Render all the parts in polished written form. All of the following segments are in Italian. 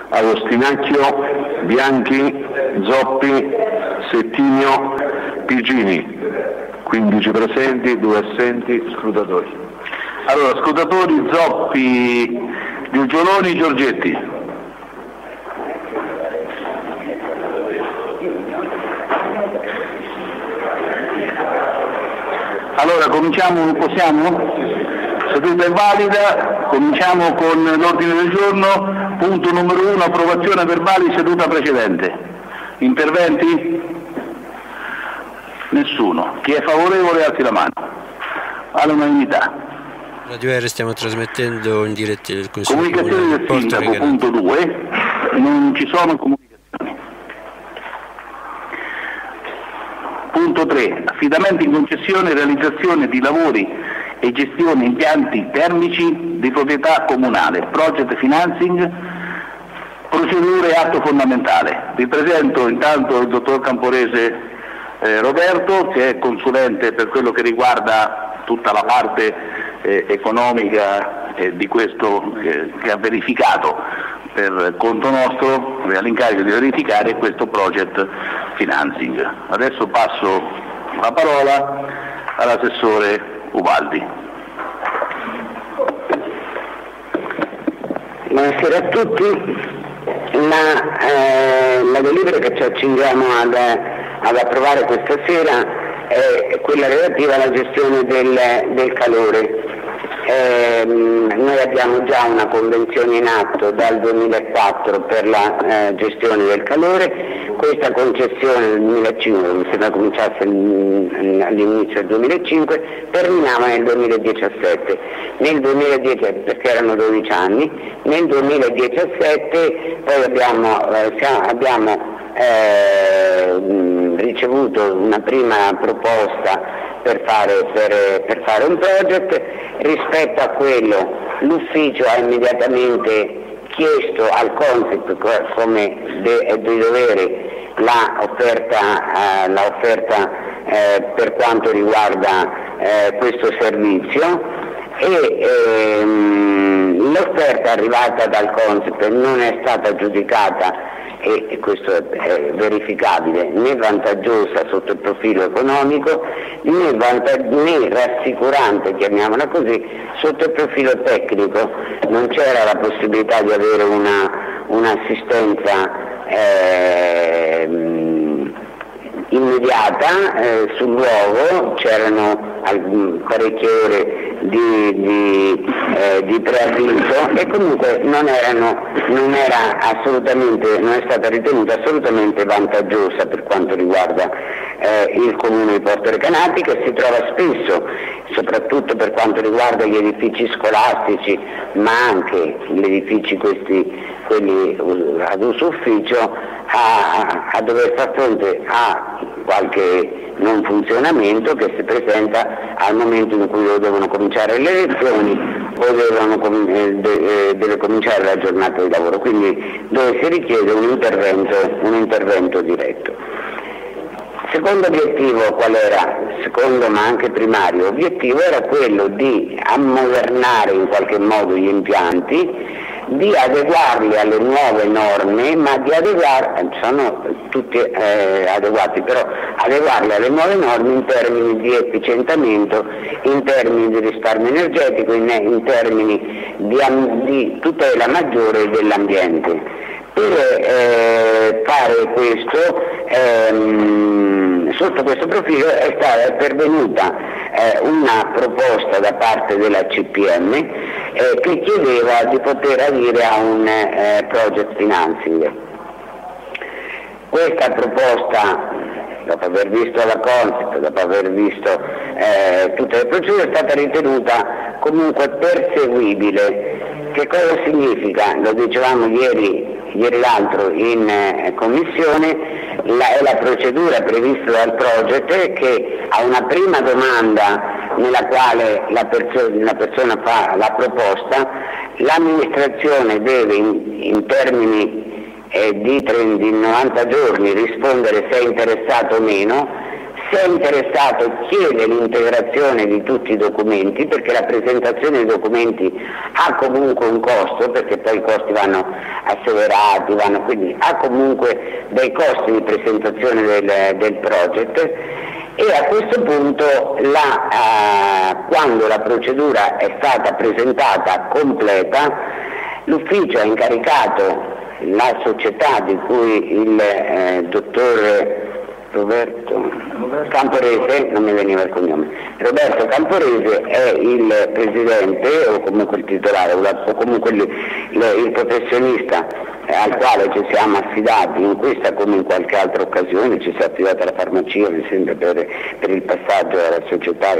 Agostinacchio, Bianchi, Zoppi, Settimio, Pigini. 15 presenti, 2 assenti, scrutatori. Allora, scrutatori: Zoppi, Giugioloni, Giorgetti. Allora, cominciamo, possiamo? Seduta è valida, cominciamo con l'ordine del giorno, punto numero 1, approvazione verbali seduta precedente. Interventi? Nessuno. Chi è favorevole alzi la mano. All'unanimità. Radio R stiamo trasmettendo in diretta il Consiglio Comunicazioni del Sindaco, punto 2, non ci sono comunicazioni. Punto 3, affidamento in concessione e realizzazione di lavori e gestione impianti termici di proprietà comunale, project financing, procedure e atto fondamentale. Vi presento intanto il dottor Camporese Roberto, che è consulente per quello che riguarda tutta la parte economica di questo che ha verificato per conto nostro, all'incarico di verificare questo project financing. Adesso passo la parola all'assessore Ubaldi. Buonasera a tutti. La delibera che ci accingiamo ad approvare questa sera è quella relativa alla gestione del calore. Noi abbiamo già una convenzione in atto dal 2004 per la gestione del calore. Questa concessione nel 2005, mi sembra cominciasse all'inizio del 2005, terminava nel 2017. Nel 2010, perché erano 12 anni, nel 2017 poi abbiamo ricevuto una prima proposta per fare un project. Rispetto a quello l'ufficio ha immediatamente chiesto al Consip, come di dovere, l'offerta per quanto riguarda questo servizio, e l'offerta arrivata dal Consip non è stata giudicata, e questo è verificabile, né vantaggiosa sotto il profilo economico né rassicurante, chiamiamola così, sotto il profilo tecnico. Non c'era la possibilità di avere un'assistenza immediata sul luogo, c'erano parecchie ore di preavviso, e comunque non è stata ritenuta assolutamente vantaggiosa per quanto riguarda il comune di Porto Recanati, che si trova spesso, soprattutto per quanto riguarda gli edifici scolastici, ma anche gli edifici quelli ad uso ufficio, a dover far fronte a qualche non funzionamento che si presenta al momento in cui devono cominciare le lezioni o deve cominciare la giornata di lavoro, quindi dove si richiede un intervento diretto. Secondo obiettivo qual era? Secondo ma anche primario obiettivo era quello di ammodernare in qualche modo gli impianti, di adeguarli alle nuove norme, ma sono tutti adeguati, però adeguarli alle nuove norme in termini di efficientamento, in termini di risparmio energetico, in termini di tutela maggiore dell'ambiente. Per fare questo, sotto questo profilo è pervenuta una proposta da parte della CPM che chiedeva di poter adire a un project financing. Questa proposta, dopo aver visto la Consip, dopo aver visto tutte le procedure, è stata ritenuta comunque perseguibile. Che cosa significa? Lo dicevamo ieri l'altro in commissione, è la procedura prevista dal project, che a una prima domanda nella quale la persona fa la proposta, l'amministrazione deve in termini di 90 giorni rispondere se è interessato o meno. se è interessato chiede l'integrazione di tutti i documenti, perché la presentazione dei documenti ha comunque un costo, perché poi i costi vanno asseverati, quindi ha comunque dei costi di presentazione del project, e a questo punto quando la procedura è stata presentata completa, l'ufficio ha incaricato la società di cui il dottor Roberto Camporese, non mi veniva il cognome, Roberto Camporese è il presidente o comunque il titolare o comunque il professionista al quale ci siamo affidati in questa come in qualche altra occasione, ci si è affidata alla farmacia mi sembra per il passaggio alla società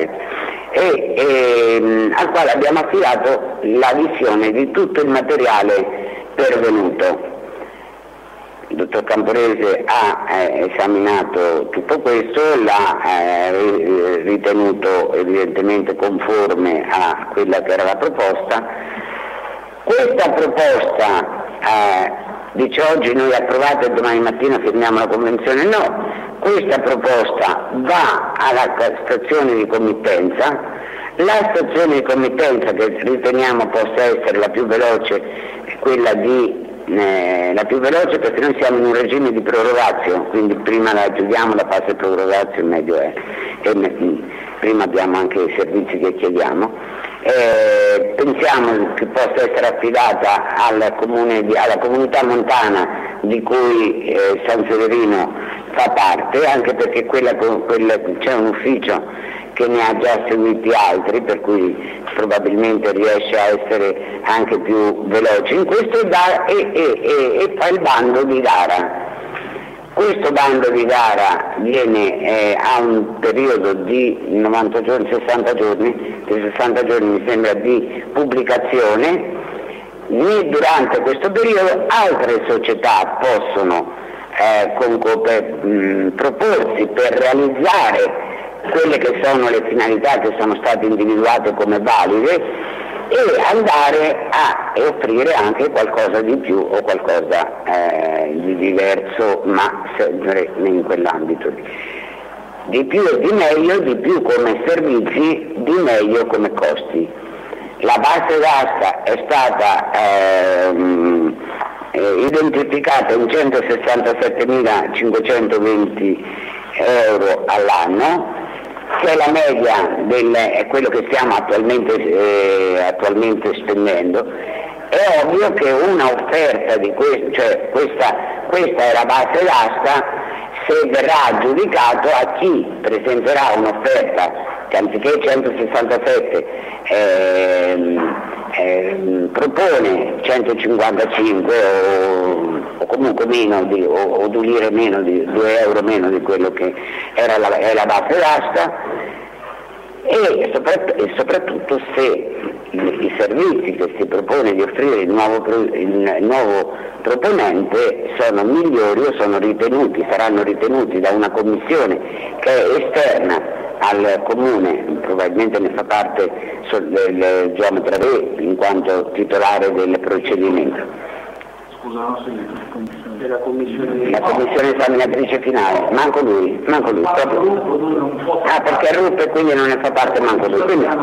e al quale abbiamo affidato la visione di tutto il materiale pervenuto. Il dottor Camporese ha esaminato tutto questo, l'ha ritenuto evidentemente conforme a quella che era la proposta. Questa proposta dice oggi noi approvate e domani mattina firmiamo la convenzione, no, questa proposta va alla stazione di committenza, la stazione di committenza che riteniamo possa essere la più veloce è quella la più veloce perché noi siamo in un regime di prorogatio, quindi prima la chiudiamo la fase prorogatio, meglio è, e prima abbiamo anche i servizi che chiediamo. Pensiamo che possa essere affidata alla comunità montana di cui San Severino fa parte, anche perché c'è un ufficio che ne ha già seguiti altri, per cui probabilmente riesce a essere anche più veloce in questo e fa il bando di gara. Questo bando di gara ha un periodo di 90 giorni, 60 giorni, di 60 giorni mi sembra di pubblicazione. Durante questo periodo altre società possono proporsi per realizzare quelle che sono le finalità che sono state individuate come valide e andare a offrire anche qualcosa di più o qualcosa di diverso, ma sempre in quell'ambito. Di più e di meglio, di più come servizi, di meglio come costi. La base d'asta è stata identificata in 167.520 euro all'anno, che è la media è quello che stiamo attualmente spendendo. È ovvio che una offerta di questo, cioè questa è la base d'asta, se verrà aggiudicato a chi presenterà un'offerta che anziché 167 propone 155 o comunque meno o 2 lire meno di 2 euro meno di quello che è la base d'asta, e soprattutto se i servizi che si propone di offrire il nuovo proponente sono migliori o saranno ritenuti da una commissione che è esterna al comune, probabilmente ne fa parte del geometra Re in quanto titolare del procedimento. Scusa, non ho sentito. La commissione esaminatrice finale, manco lui. Perché ruppe e quindi non ne fa parte manco lui.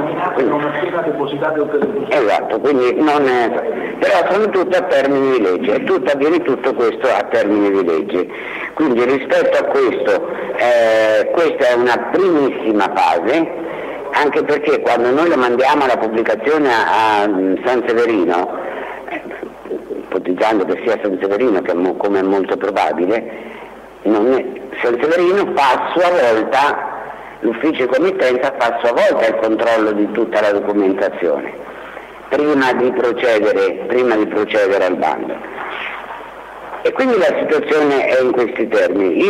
Esatto, quindi però sono tutte a termini di legge, avviene tutto questo a termini di legge. Quindi rispetto a questo, questa è una primissima fase, anche perché quando noi lo mandiamo alla pubblicazione a San Severino, ipotizzando che sia San Severino, come è molto probabile, San Severino fa a sua volta, l'ufficio di committenza fa a sua volta il controllo di tutta la documentazione prima di procedere al bando. E quindi la situazione è in questi termini.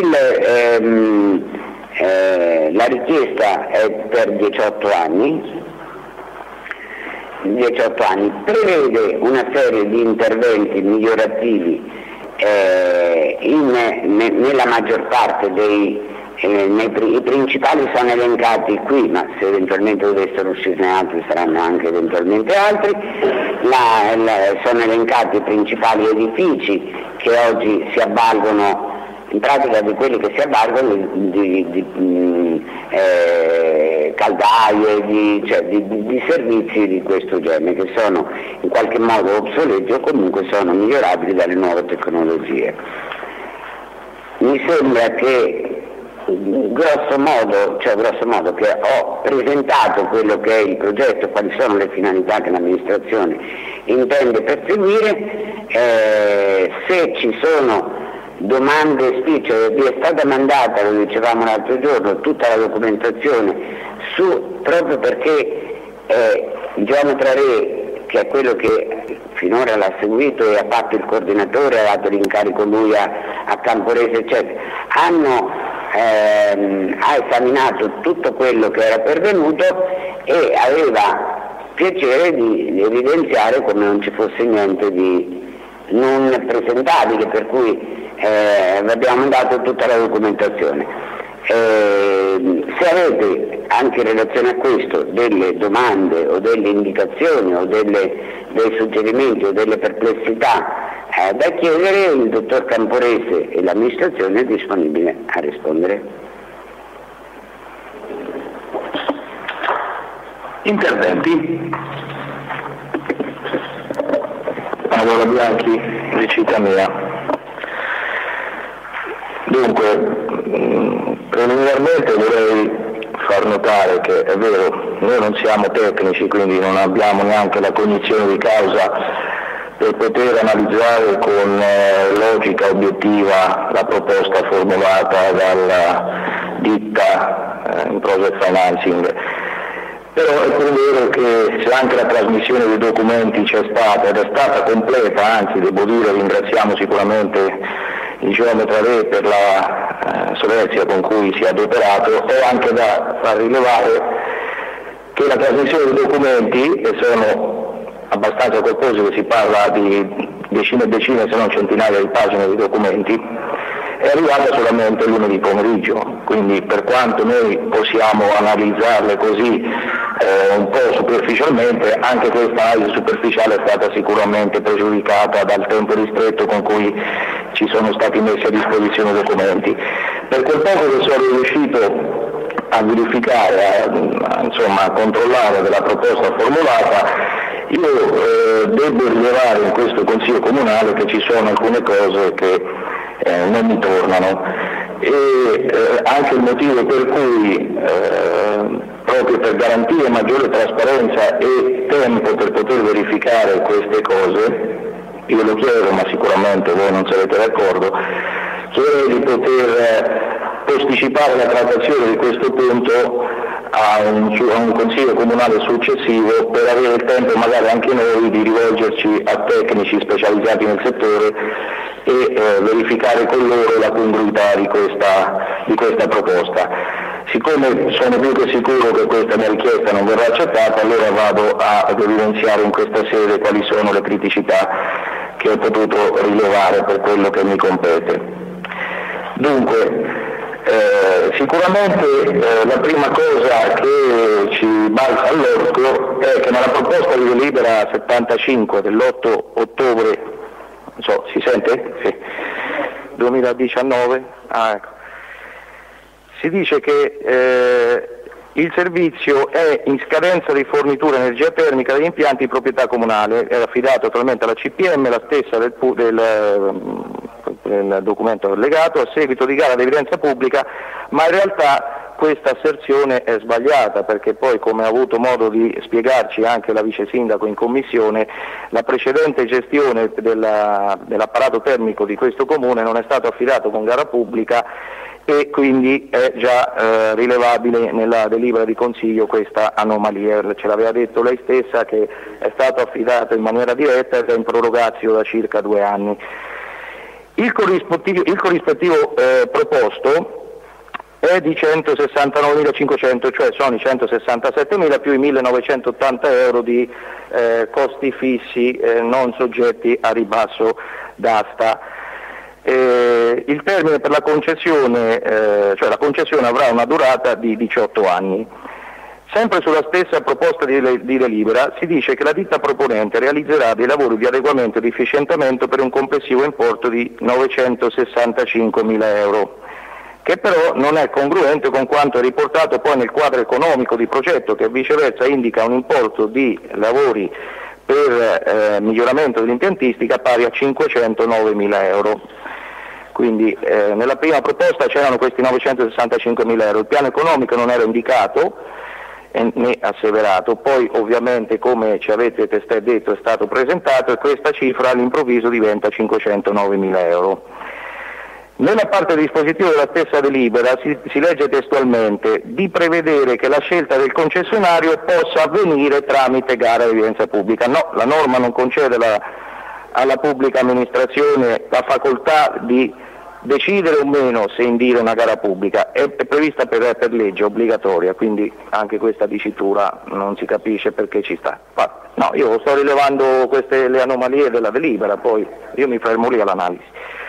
La richiesta è per 18 anni, prevede una serie di interventi migliorativi nella maggior parte i principali sono elencati qui, ma se eventualmente dovessero uscirne altri saranno anche eventualmente altri. Sono elencati i principali edifici che oggi si avvalgono in pratica di quelli che si avvalgono di caldaie, di servizi di questo genere, che sono in qualche modo obsoleti o comunque sono migliorabili dalle nuove tecnologie. Mi sembra che grosso modo che ho presentato quello che è il progetto, quali sono le finalità che l'amministrazione intende perseguire. Se ci sono domande spicciole, vi è stata mandata, lo dicevamo l'altro giorno, tutta la documentazione proprio perché il geometra Re, che è quello che finora l'ha seguito e ha fatto il coordinatore, ha dato l'incarico lui a Camporese, eccetera, ha esaminato tutto quello che era pervenuto e aveva piacere di evidenziare come non ci fosse niente di non presentabile, per cui abbiamo dato tutta la documentazione. Se avete anche in relazione a questo delle domande o delle indicazioni o dei suggerimenti o delle perplessità da chiedere, il dottor Camporese e l'amministrazione è disponibile a rispondere. Interventi? Allora, Bianchi, di Città Mia. Dunque, preliminarmente vorrei far notare che è vero, noi non siamo tecnici, quindi non abbiamo neanche la cognizione di causa per poter analizzare con logica obiettiva la proposta formulata dalla ditta in Project Financing. Però è pur vero che se anche la trasmissione dei documenti c'è stata ed è stata completa, anzi devo dire ringraziamo sicuramente il geometra Re per la solerzia con cui si è adoperato, è anche da far rilevare che la trasmissione dei documenti, e sono abbastanza corposi, che si parla di decine e decine se non centinaia di pagine di documenti, è arrivata solamente lunedì pomeriggio, quindi per quanto noi possiamo analizzarle così un po' superficialmente, anche questa analisi superficiale è stata sicuramente pregiudicata dal tempo ristretto con cui ci sono stati messi a disposizione i documenti. Per quel poco che sono riuscito a verificare, a controllare della proposta formulata, io devo rilevare in questo Consiglio Comunale che ci sono alcune cose che non mi tornano e anche il motivo per cui proprio per garantire maggiore trasparenza e tempo per poter verificare queste cose, io lo chiedo ma sicuramente voi non sarete d'accordo, chiederei di poter posticipare la trattazione di questo punto a un Consiglio Comunale successivo per avere il tempo magari anche noi di rivolgerci a tecnici specializzati nel settore e verificare con loro la congruità di questa proposta. Siccome sono più che sicuro che questa mia richiesta non verrà accettata, allora vado ad evidenziare in questa sede quali sono le criticità che ho potuto rilevare per quello che mi compete. Dunque, sicuramente la prima cosa che ci balza all'occhio è che nella proposta di delibera 75 dell'8 ottobre, non so, si sente? Sì. 2019? Ecco. Si dice che il servizio è in scadenza di fornitura energia termica degli impianti di proprietà comunale, è affidato attualmente alla CPM, la stessa del documento allegato, a seguito di gara ad evidenza pubblica, ma in realtà questa asserzione è sbagliata perché poi, come ha avuto modo di spiegarci anche la vice sindaco in commissione, la precedente gestione dell'apparato termico di questo comune non è stato affidato con gara pubblica e quindi è già rilevabile nella delibera di consiglio questa anomalia. Ce l'aveva detto lei stessa che è stato affidato in maniera diretta ed è in prorogatio da circa 2 anni. Il corrispettivo proposto è di 169.500, cioè sono i 167.000 più i 1.980 euro di costi fissi non soggetti a ribasso d'asta. Il termine per la concessione, cioè la concessione avrà una durata di 18 anni. Sempre sulla stessa proposta di delibera si dice che la ditta proponente realizzerà dei lavori di adeguamento e di efficientamento per un complessivo importo di 965.000 euro, che però non è congruente con quanto è riportato poi nel quadro economico di progetto, che viceversa indica un importo di lavori per miglioramento dell'impiantistica pari a 509.000 euro. Quindi nella prima proposta c'erano questi 965.000 euro, il piano economico non era indicato né asseverato, poi ovviamente, come ci avete testé detto, è stato presentato e questa cifra all'improvviso diventa 509.000 euro. Nella parte dispositiva della stessa delibera si legge testualmente di prevedere che la scelta del concessionario possa avvenire tramite gara di evidenza pubblica. No, la norma non concede alla pubblica amministrazione la facoltà di decidere o meno se indire una gara pubblica, è prevista per legge, obbligatoria, quindi anche questa dicitura non si capisce perché ci sta. No, io sto rilevando le anomalie della delibera, poi io mi fermo lì all'analisi.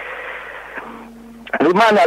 Rimane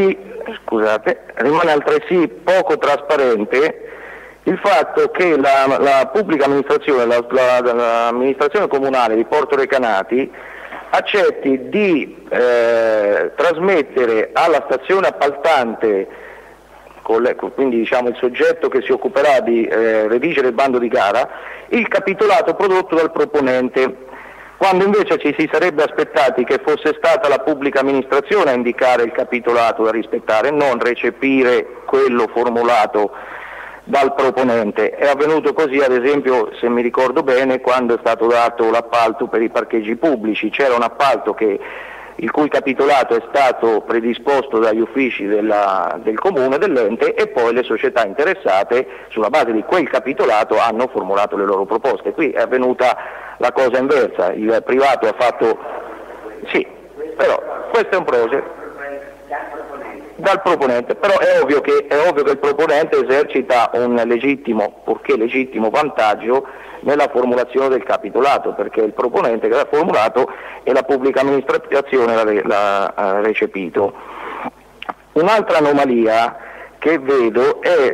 altresì poco trasparente il fatto che la pubblica amministrazione, l'amministrazione comunale di Porto Recanati, accetti di trasmettere alla stazione appaltante, quindi diciamo il soggetto che si occuperà di redigere il bando di gara, il capitolato prodotto dal proponente, quando invece ci si sarebbe aspettati che fosse stata la pubblica amministrazione a indicare il capitolato da rispettare, non recepire quello formulato dal proponente. È avvenuto così, ad esempio, se mi ricordo bene, quando è stato dato l'appalto per i parcheggi pubblici. C'era un appalto il cui capitolato è stato predisposto dagli uffici del comune, dell'ente, e poi le società interessate sulla base di quel capitolato hanno formulato le loro proposte. Qui è avvenuta la cosa inversa, il privato ha fatto, sì, però questo è un progetto dal proponente, però è ovvio che il proponente esercita un legittimo, purché legittimo vantaggio nella formulazione del capitolato, perché è il proponente che l'ha formulato e la pubblica amministrazione l'ha recepito. Un'altra anomalia che vedo è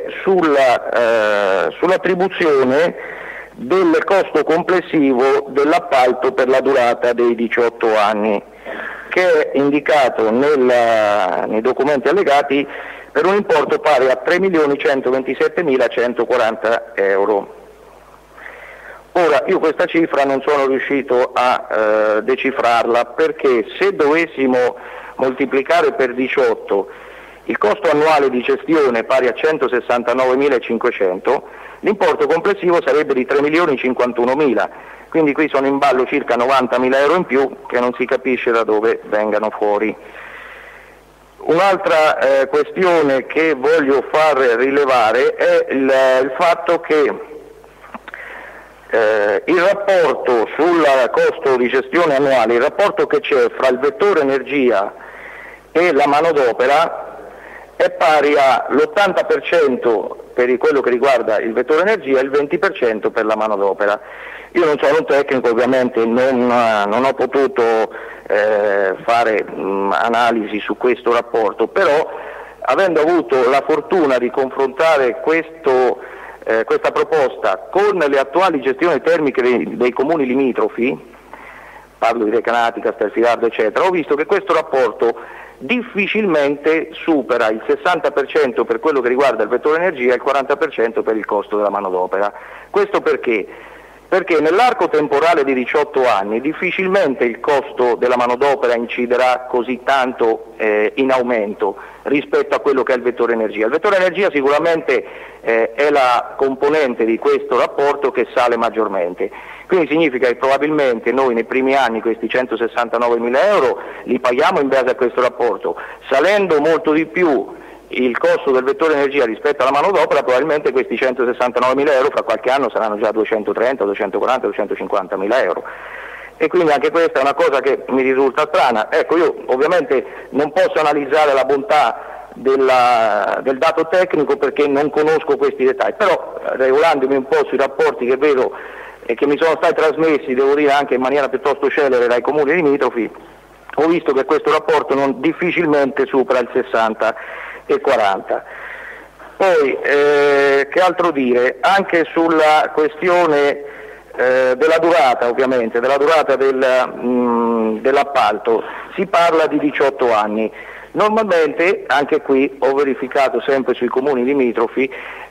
sull'attribuzione del costo complessivo dell'appalto per la durata dei 18 anni, che è indicato nei documenti allegati per un importo pari a 3.127.140 euro. Ora, io questa cifra non sono riuscito a decifrarla, perché se dovessimo moltiplicare per 18 il costo annuale di gestione pari a 169.500, l'importo complessivo sarebbe di 3.051.000, quindi qui sono in ballo circa 90.000 euro in più che non si capisce da dove vengano fuori. Un'altra questione che voglio far rilevare è il fatto che il rapporto sul costo di gestione annuale, il rapporto che c'è fra il vettore energia e la manodopera è pari all'80% per quello che riguarda il vettore energia e il 20% per la manodopera. Io non sono un tecnico, ovviamente non ho potuto fare analisi su questo rapporto, però avendo avuto la fortuna di confrontare questa proposta con le attuali gestioni termiche dei comuni limitrofi, parlo di Recanati, Castelfidardo eccetera, ho visto che questo rapporto difficilmente supera il 60% per quello che riguarda il vettore energia e il 40% per il costo della manodopera. Questo perché? Perché nell'arco temporale di 18 anni difficilmente il costo della manodopera inciderà così tanto in aumento rispetto a quello che è il vettore energia. Il vettore energia sicuramente è la componente di questo rapporto che sale maggiormente, quindi significa che probabilmente noi nei primi anni questi 169.000 euro li paghiamo in base a questo rapporto, salendo molto di più il costo del vettore energia rispetto alla manodopera, probabilmente questi 169.000 euro fra qualche anno saranno già 230, 240, 250.000 euro. E quindi anche questa è una cosa che mi risulta strana. Ecco, io ovviamente non posso analizzare la bontà del dato tecnico perché non conosco questi dettagli, però regolandomi un po' sui rapporti che vedo e che mi sono stati trasmessi, devo dire anche in maniera piuttosto celere, dai comuni limitrofi, ho visto che questo rapporto difficilmente supera il 60 e 40. Poi, che altro dire? Anche sulla questione della durata, ovviamente, della durata dell'appalto, si parla di 18 anni. Normalmente, anche qui ho verificato sempre sui comuni limitrofi,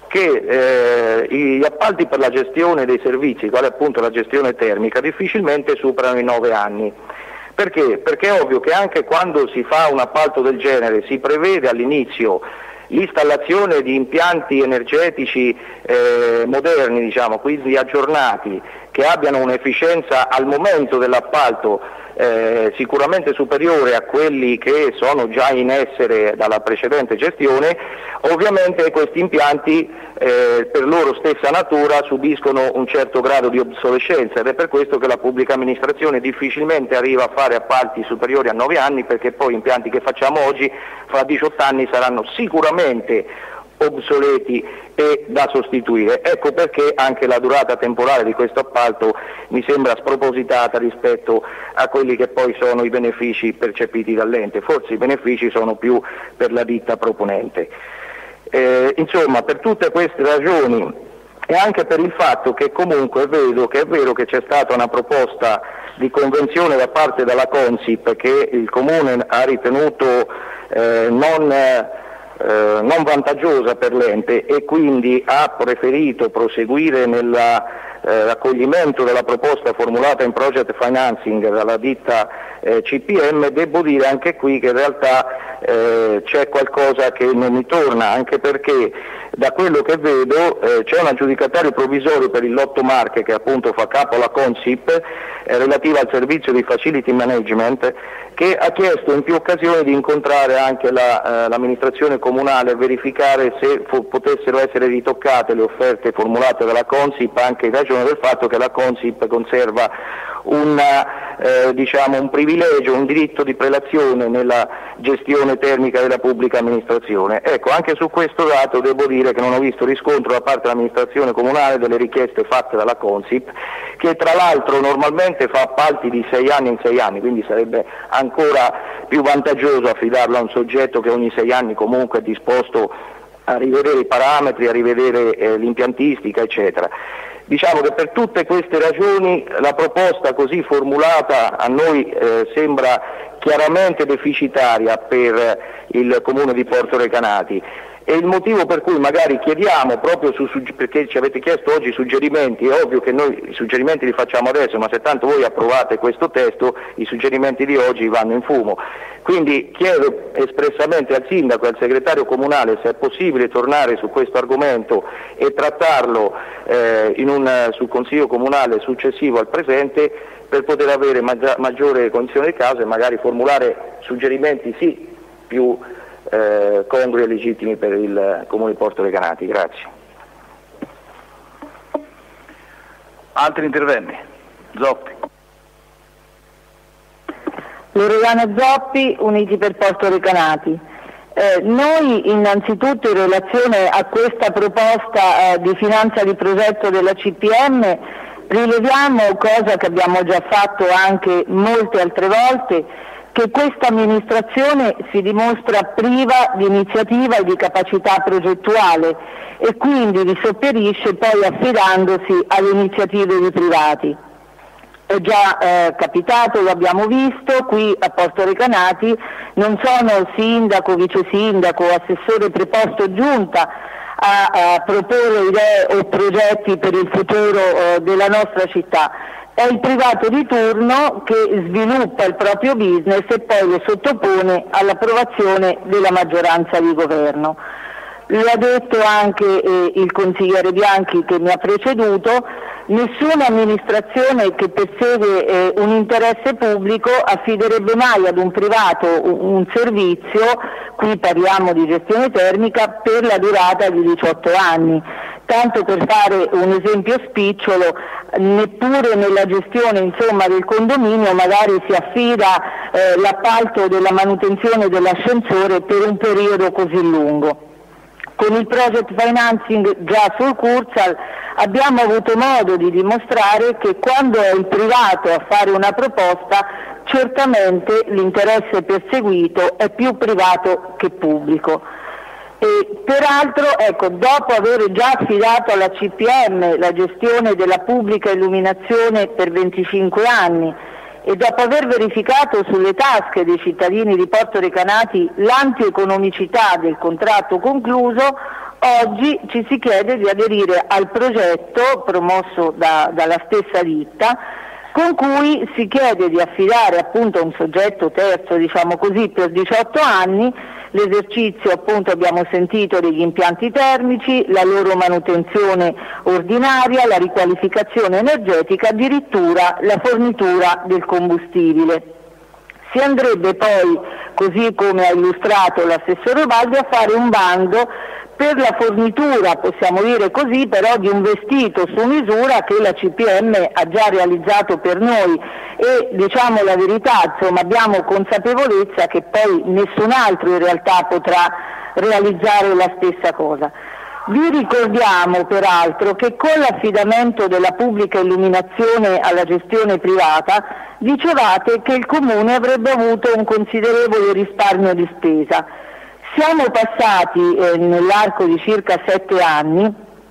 che gli appalti per la gestione dei servizi, quale appunto la gestione termica, difficilmente superano i 9 anni. Perché? Perché è ovvio che anche quando si fa un appalto del genere si prevede all'inizio l'installazione di impianti energetici moderni, diciamo, quindi aggiornati, che abbiano un'efficienza al momento dell'appalto sicuramente superiore a quelli che sono già in essere dalla precedente gestione. Ovviamente questi impianti per loro stessa natura subiscono un certo grado di obsolescenza, ed è per questo che la pubblica amministrazione difficilmente arriva a fare appalti superiori a 9 anni, perché poi gli impianti che facciamo oggi fra 18 anni saranno sicuramente obsoleti e da sostituire. Ecco perché anche la durata temporale di questo appalto mi sembra spropositata rispetto a quelli che poi sono i benefici percepiti dall'ente. Forse i benefici sono più per la ditta proponente. Insomma, per tutte queste ragioni e anche per il fatto che comunque vedo che è vero che c'è stata una proposta di convenzione da parte della Consip che il Comune ha ritenuto non vantaggiosa per l'ente, e quindi ha preferito proseguire nell'accoglimento della proposta formulata in project financing dalla ditta CPM, devo dire anche qui che in realtà c'è qualcosa che non mi torna, anche perché da quello che vedo c'è un aggiudicatario provvisorio per il Lotto Marche, che appunto fa capo alla Consip, relativa al servizio di facility management, che ha chiesto in più occasioni di incontrare anche l'amministrazione comunale e verificare se potessero essere ritoccate le offerte formulate dalla Consip, anche in ragione del fatto che la Consip conserva un privilegio, un diritto di prelazione nella gestione termica della pubblica amministrazione. Ecco, anche su questo dato devo dire che non ho visto riscontro da parte dell'amministrazione comunale delle richieste fatte dalla Consip, che tra l'altro normalmente fa appalti di 6 anni in 6 anni, quindi sarebbe ancora più vantaggioso affidarlo a un soggetto che ogni 6 anni comunque è disposto a rivedere i parametri, a rivedere l'impiantistica, eccetera. Diciamo che per tutte queste ragioni la proposta così formulata a noi sembra chiaramente deficitaria per il Comune di Porto Recanati, e il motivo per cui magari chiediamo, proprio perché ci avete chiesto oggi suggerimenti, è ovvio che noi i suggerimenti li facciamo adesso, ma se tanto voi approvate questo testo i suggerimenti di oggi vanno in fumo. Quindi chiedo espressamente al Sindaco e al Segretario Comunale se è possibile tornare su questo argomento e trattarlo sul Consiglio Comunale successivo al presente, per poter avere maggiore cognizione del caso e magari formulare suggerimenti più congrui e legittimi per il Comune di Porto Recanati. Grazie. Altri interventi? Zoppi. Loredana Zoppi, Uniti per Porto Recanati. Noi innanzitutto in relazione a questa proposta di finanza di progetto della CPM rileviamo, cosa che abbiamo già fatto anche molte altre volte, che questa amministrazione si dimostra priva di iniziativa e di capacità progettuale e quindi vi sopperisce poi affidandosi alle iniziative di privati. È già capitato, lo abbiamo visto, qui a Porto Recanati non sono sindaco, vice sindaco o assessore preposto giunta a proporre idee o progetti per il futuro della nostra città. È il privato di turno che sviluppa il proprio business e poi lo sottopone all'approvazione della maggioranza di governo. Lo ha detto anche il consigliere Bianchi che mi ha preceduto, nessuna amministrazione che persegue un interesse pubblico affiderebbe mai ad un privato un servizio, qui parliamo di gestione termica, per la durata di 18 anni. Tanto per fare un esempio spicciolo, neppure nella gestione del condominio magari si affida l'appalto della manutenzione dell'ascensore per un periodo così lungo. Con il project financing già sul Cursal abbiamo avuto modo di dimostrare che quando è il privato a fare una proposta certamente l'interesse perseguito è più privato che pubblico. E peraltro, ecco, dopo aver già affidato alla CPM la gestione della pubblica illuminazione per 25 anni e dopo aver verificato sulle tasche dei cittadini di Porto Recanati l'antieconomicità del contratto concluso, oggi ci si chiede di aderire al progetto promosso dalla stessa ditta, con cui si chiede di affidare appunto a un soggetto terzo, diciamo così, per 18 anni l'esercizio, appunto abbiamo sentito, degli impianti termici, la loro manutenzione ordinaria, la riqualificazione energetica, addirittura la fornitura del combustibile. Si andrebbe poi, così come ha illustrato l'assessore Ubaldi, a fare un bando per la fornitura, possiamo dire così, però di un vestito su misura che la CPM ha già realizzato per noi e, diciamo la verità, insomma, abbiamo consapevolezza che poi nessun altro in realtà potrà realizzare la stessa cosa. Vi ricordiamo peraltro che con l'affidamento della pubblica illuminazione alla gestione privata dicevate che il Comune avrebbe avuto un considerevole risparmio di spesa. Siamo passati nell'arco di circa 7 anni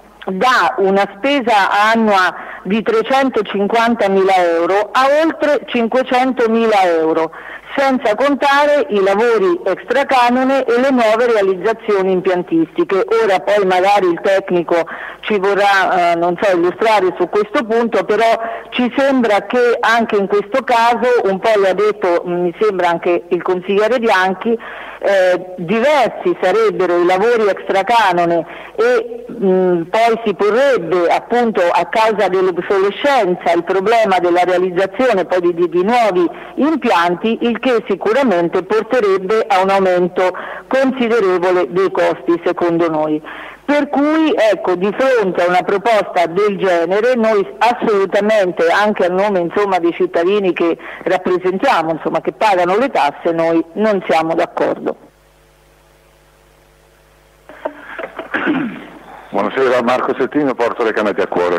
da una spesa annua di 350.000 euro a oltre 500.000 euro, senza contare i lavori extracanone e le nuove realizzazioni impiantistiche. Ora poi magari il tecnico ci vorrà illustrare su questo punto, però ci sembra che anche in questo caso, un po' lo ha detto mi sembra anche il consigliere Bianchi, diversi sarebbero i lavori extracanone e poi si porrebbe appunto a causa dell'obsolescenza il problema della realizzazione poi di nuovi impianti, il che sicuramente porterebbe a un aumento considerevole dei costi secondo noi. Per cui ecco, di fronte a una proposta del genere noi assolutamente, anche a nome insomma dei cittadini che rappresentiamo, insomma che pagano le tasse, noi non siamo d'accordo. Buonasera, Marco Settino, Porto Recanati a cuore.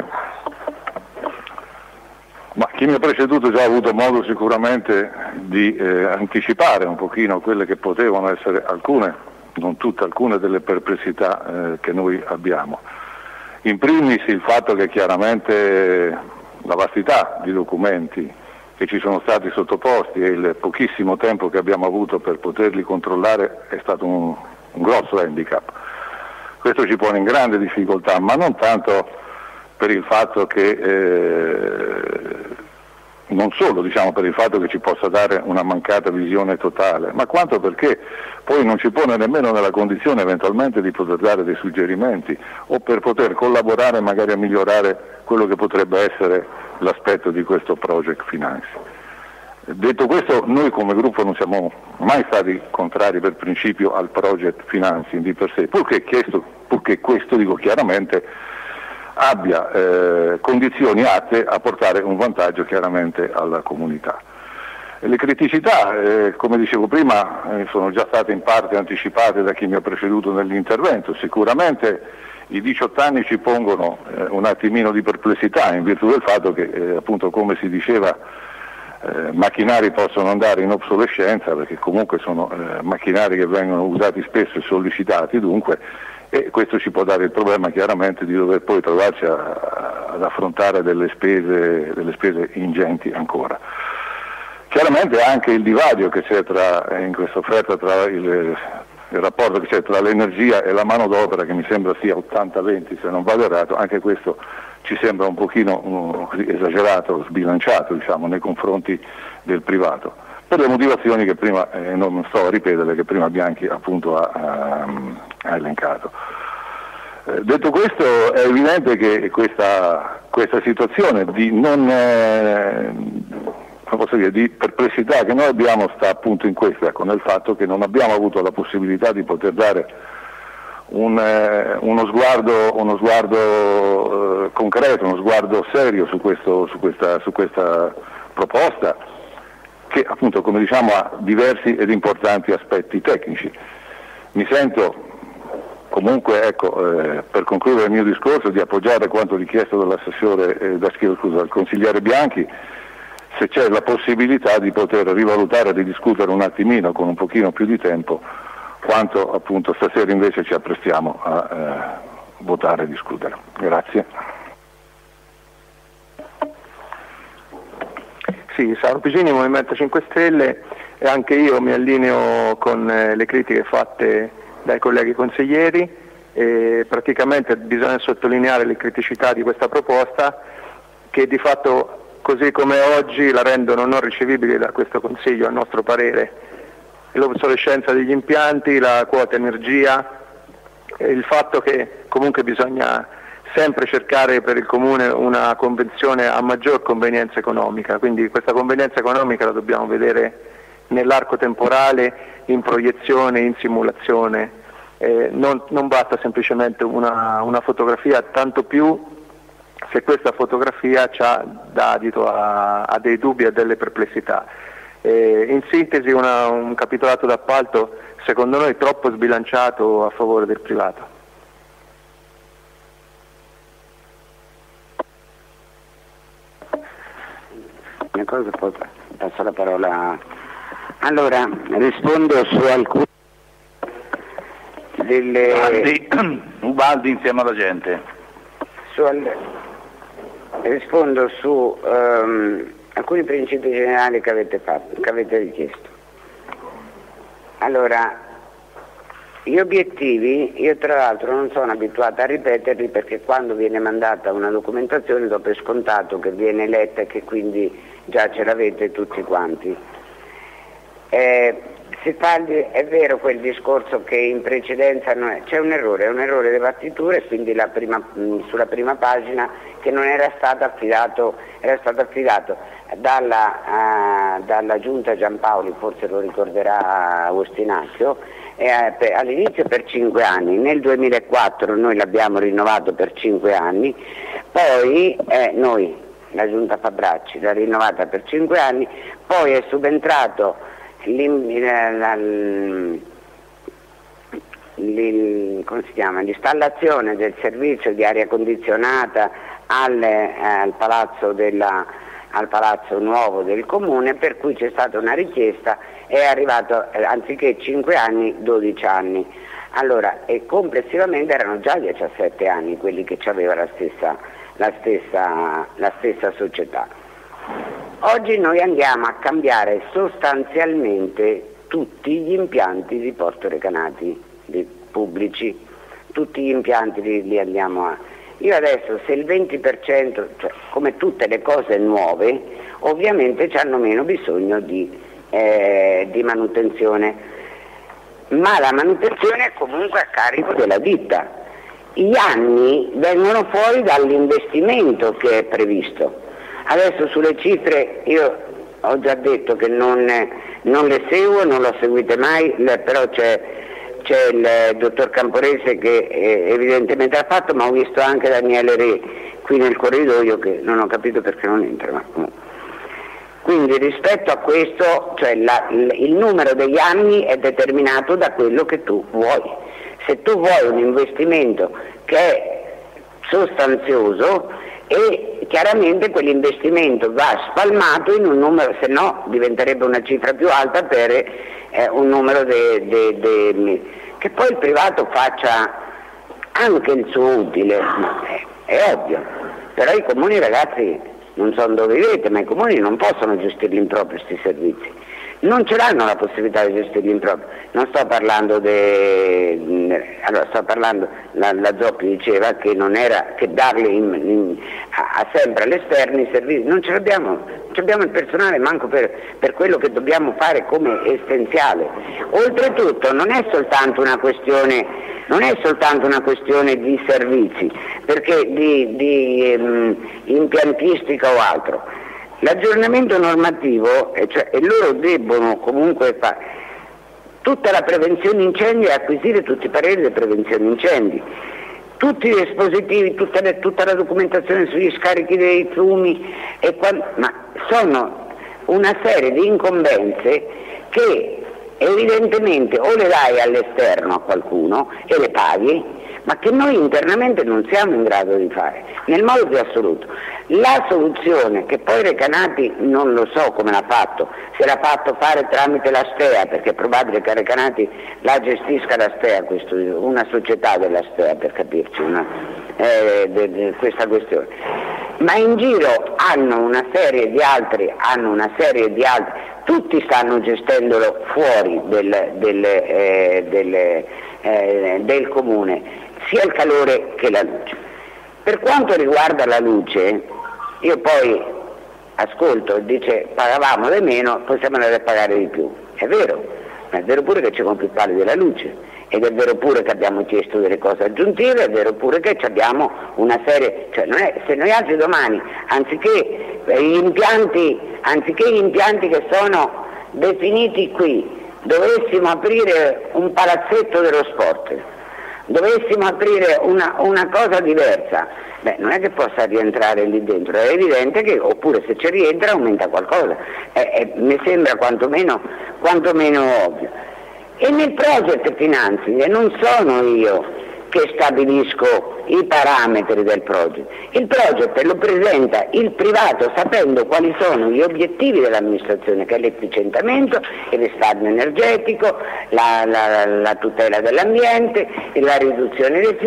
Ma chi mi ha preceduto già ha avuto modo sicuramente di anticipare un pochino quelle che potevano essere alcune, non tutte, alcune delle perplessità che noi abbiamo. In primis il fatto che chiaramente la vastità di documenti che ci sono stati sottoposti e il pochissimo tempo che abbiamo avuto per poterli controllare è stato un grosso handicap. Questo ci pone in grande difficoltà, ma non tanto per il fatto che non solo per il fatto che ci possa dare una mancata visione totale, ma quanto perché poi non ci pone nemmeno nella condizione eventualmente di poter dare dei suggerimenti o per poter collaborare magari a migliorare quello che potrebbe essere l'aspetto di questo project financing. Detto questo, noi come gruppo non siamo mai stati contrari per principio al project financing di per sé, purché questo, dico chiaramente, abbia condizioni atte a portare un vantaggio chiaramente alla comunità. Le criticità, come dicevo prima, sono già state in parte anticipate da chi mi ha preceduto nell'intervento. Sicuramente i 18 anni ci pongono un attimino di perplessità in virtù del fatto che, appunto, come si diceva, macchinari possono andare in obsolescenza perché comunque sono macchinari che vengono usati spesso e sollecitati dunque, e questo ci può dare il problema chiaramente di dover poi trovarci ad affrontare delle spese ingenti ancora. Chiaramente anche il divario che c'è in questa offerta tra il rapporto che c'è tra l'energia e la manodopera, che mi sembra sia 80-20 se non vado errato, anche questo ci sembra un pochino esagerato, sbilanciato nei confronti del privato, per le motivazioni che prima, non sto a ripeterle, che prima Bianchi appunto ha elencato. Detto questo, è evidente che questa situazione di perplessità che noi abbiamo sta appunto in questo, nel fatto che non abbiamo avuto la possibilità di poter dare uno sguardo concreto, uno sguardo serio su questa proposta che appunto, come diciamo, ha diversi ed importanti aspetti tecnici. Mi sento comunque, per concludere il mio discorso, di appoggiare quanto richiesto dal consigliere Bianchi, se c'è la possibilità di poter rivalutare, di discutere un attimino con un pochino più di tempo quanto appunto stasera invece ci apprestiamo a votare e discutere. Grazie. Sì, Sauro Picini, Movimento 5 Stelle, e anche io mi allineo con le critiche fatte dai colleghi consiglieri. Praticamente bisogna sottolineare le criticità di questa proposta, che di fatto così come oggi la rendono non ricevibile da questo Consiglio, a nostro parere. L'obsolescenza degli impianti, la quota energia, il fatto che comunque bisogna sempre cercare per il Comune una convenzione a maggior convenienza economica, quindi questa convenienza economica la dobbiamo vedere nell'arco temporale, in proiezione, in simulazione, non basta semplicemente una fotografia, tanto più se questa fotografia dà adito a dei dubbi e a delle perplessità. In sintesi un capitolato d'appalto secondo noi troppo sbilanciato a favore del privato. Una cosa, poi passo la parola. Allora, rispondo su alcune delle... Ubaldi insieme alla gente. Rispondo su alcuni principi generali che avete richiesto. Allora, gli obiettivi, io tra l'altro non sono abituata a ripeterli, perché quando viene mandata una documentazione do per scontato che viene letta e che quindi già ce l'avete tutti quanti. È vero quel discorso che in precedenza c'è un errore di partitura, e quindi sulla prima pagina, che non era stato affidato dalla Giunta Giampaoli, forse lo ricorderà Agostinacchio, all'inizio per 5 anni, nel 2004 noi l'abbiamo rinnovato per 5 anni, poi la Giunta Fabracci l'ha rinnovata per 5 anni, poi è subentrato l'installazione del servizio di aria condizionata al palazzo nuovo del Comune, per cui c'è stata una richiesta, è arrivato anziché 5 anni 12 anni. Allora, e complessivamente erano già 17 anni quelli che aveva la stessa società. Oggi noi andiamo a cambiare sostanzialmente tutti gli impianti di Porto Recanati pubblici, tutti gli impianti li andiamo a... Io adesso, se il 20%, cioè, come tutte le cose nuove, ovviamente hanno meno bisogno di manutenzione, ma la manutenzione è comunque a carico della ditta. Gli anni vengono fuori dall'investimento che è previsto. Adesso sulle cifre io ho già detto che non le seguo, non le ho seguite mai, però c'è il dottor Camporese che evidentemente ha fatto, ma ho visto anche Daniele Re qui nel corridoio, che non ho capito perché non entra, ma comunque. Quindi rispetto a questo, cioè il numero degli anni è determinato da quello che tu vuoi. Se tu vuoi un investimento che è sostanzioso, e chiaramente quell'investimento va spalmato in un numero, se no diventerebbe una cifra più alta per un numero che poi il privato faccia anche il suo utile, è ovvio, però i comuni, ragazzi, non so dove vivete, ma i comuni non possono gestirli in proprio questi servizi, non ce l'hanno la possibilità di gestirli in proprio. Non sto parlando sto parlando, la Zoppi diceva che non era che darli sempre all'esterno i servizi, non ce l'abbiamo, abbiamo il personale manco per quello che dobbiamo fare come essenziale. Oltretutto non è soltanto una questione di servizi, perché di impiantistica o altro. L'aggiornamento normativo, e loro debbono comunque fare tutta la prevenzione incendi e acquisire tutti i pareri di prevenzione incendi, tutti gli espositivi, tutta la documentazione sugli scarichi dei fiumi, ma sono una serie di incombenze che evidentemente o le dai all'esterno a qualcuno e le paghi, ma che noi internamente non siamo in grado di fare, nel modo più assoluto. La soluzione, che poi Recanati non lo so come l'ha fatto, se l'ha fatto fare tramite la Stea, perché è probabile che Recanati la gestisca la Stea, una società della Stea per capirci, questa questione, ma in giro hanno una serie di altri, tutti stanno gestendolo fuori del comune, sia il calore che la luce. Per quanto riguarda la luce, io poi ascolto e dice pagavamo di meno, possiamo andare a pagare di più. È vero, ma è vero pure che ci sono più pali della luce, ed è vero pure che abbiamo chiesto delle cose aggiuntive, è vero pure che abbiamo una serie, cioè non è, se noi oggi domani, anziché gli impianti che sono definiti qui, dovessimo aprire un palazzetto dello sport, dovessimo aprire una cosa diversa, non è che possa rientrare lì dentro, è evidente che, oppure se ci rientra aumenta qualcosa, mi sembra quantomeno ovvio. E nel project financing non sono io che stabilisco i parametri del project, il project lo presenta il privato sapendo quali sono gli obiettivi dell'amministrazione, che è l'efficientamento, il risparmio energetico, la tutela dell'ambiente, la riduzione dei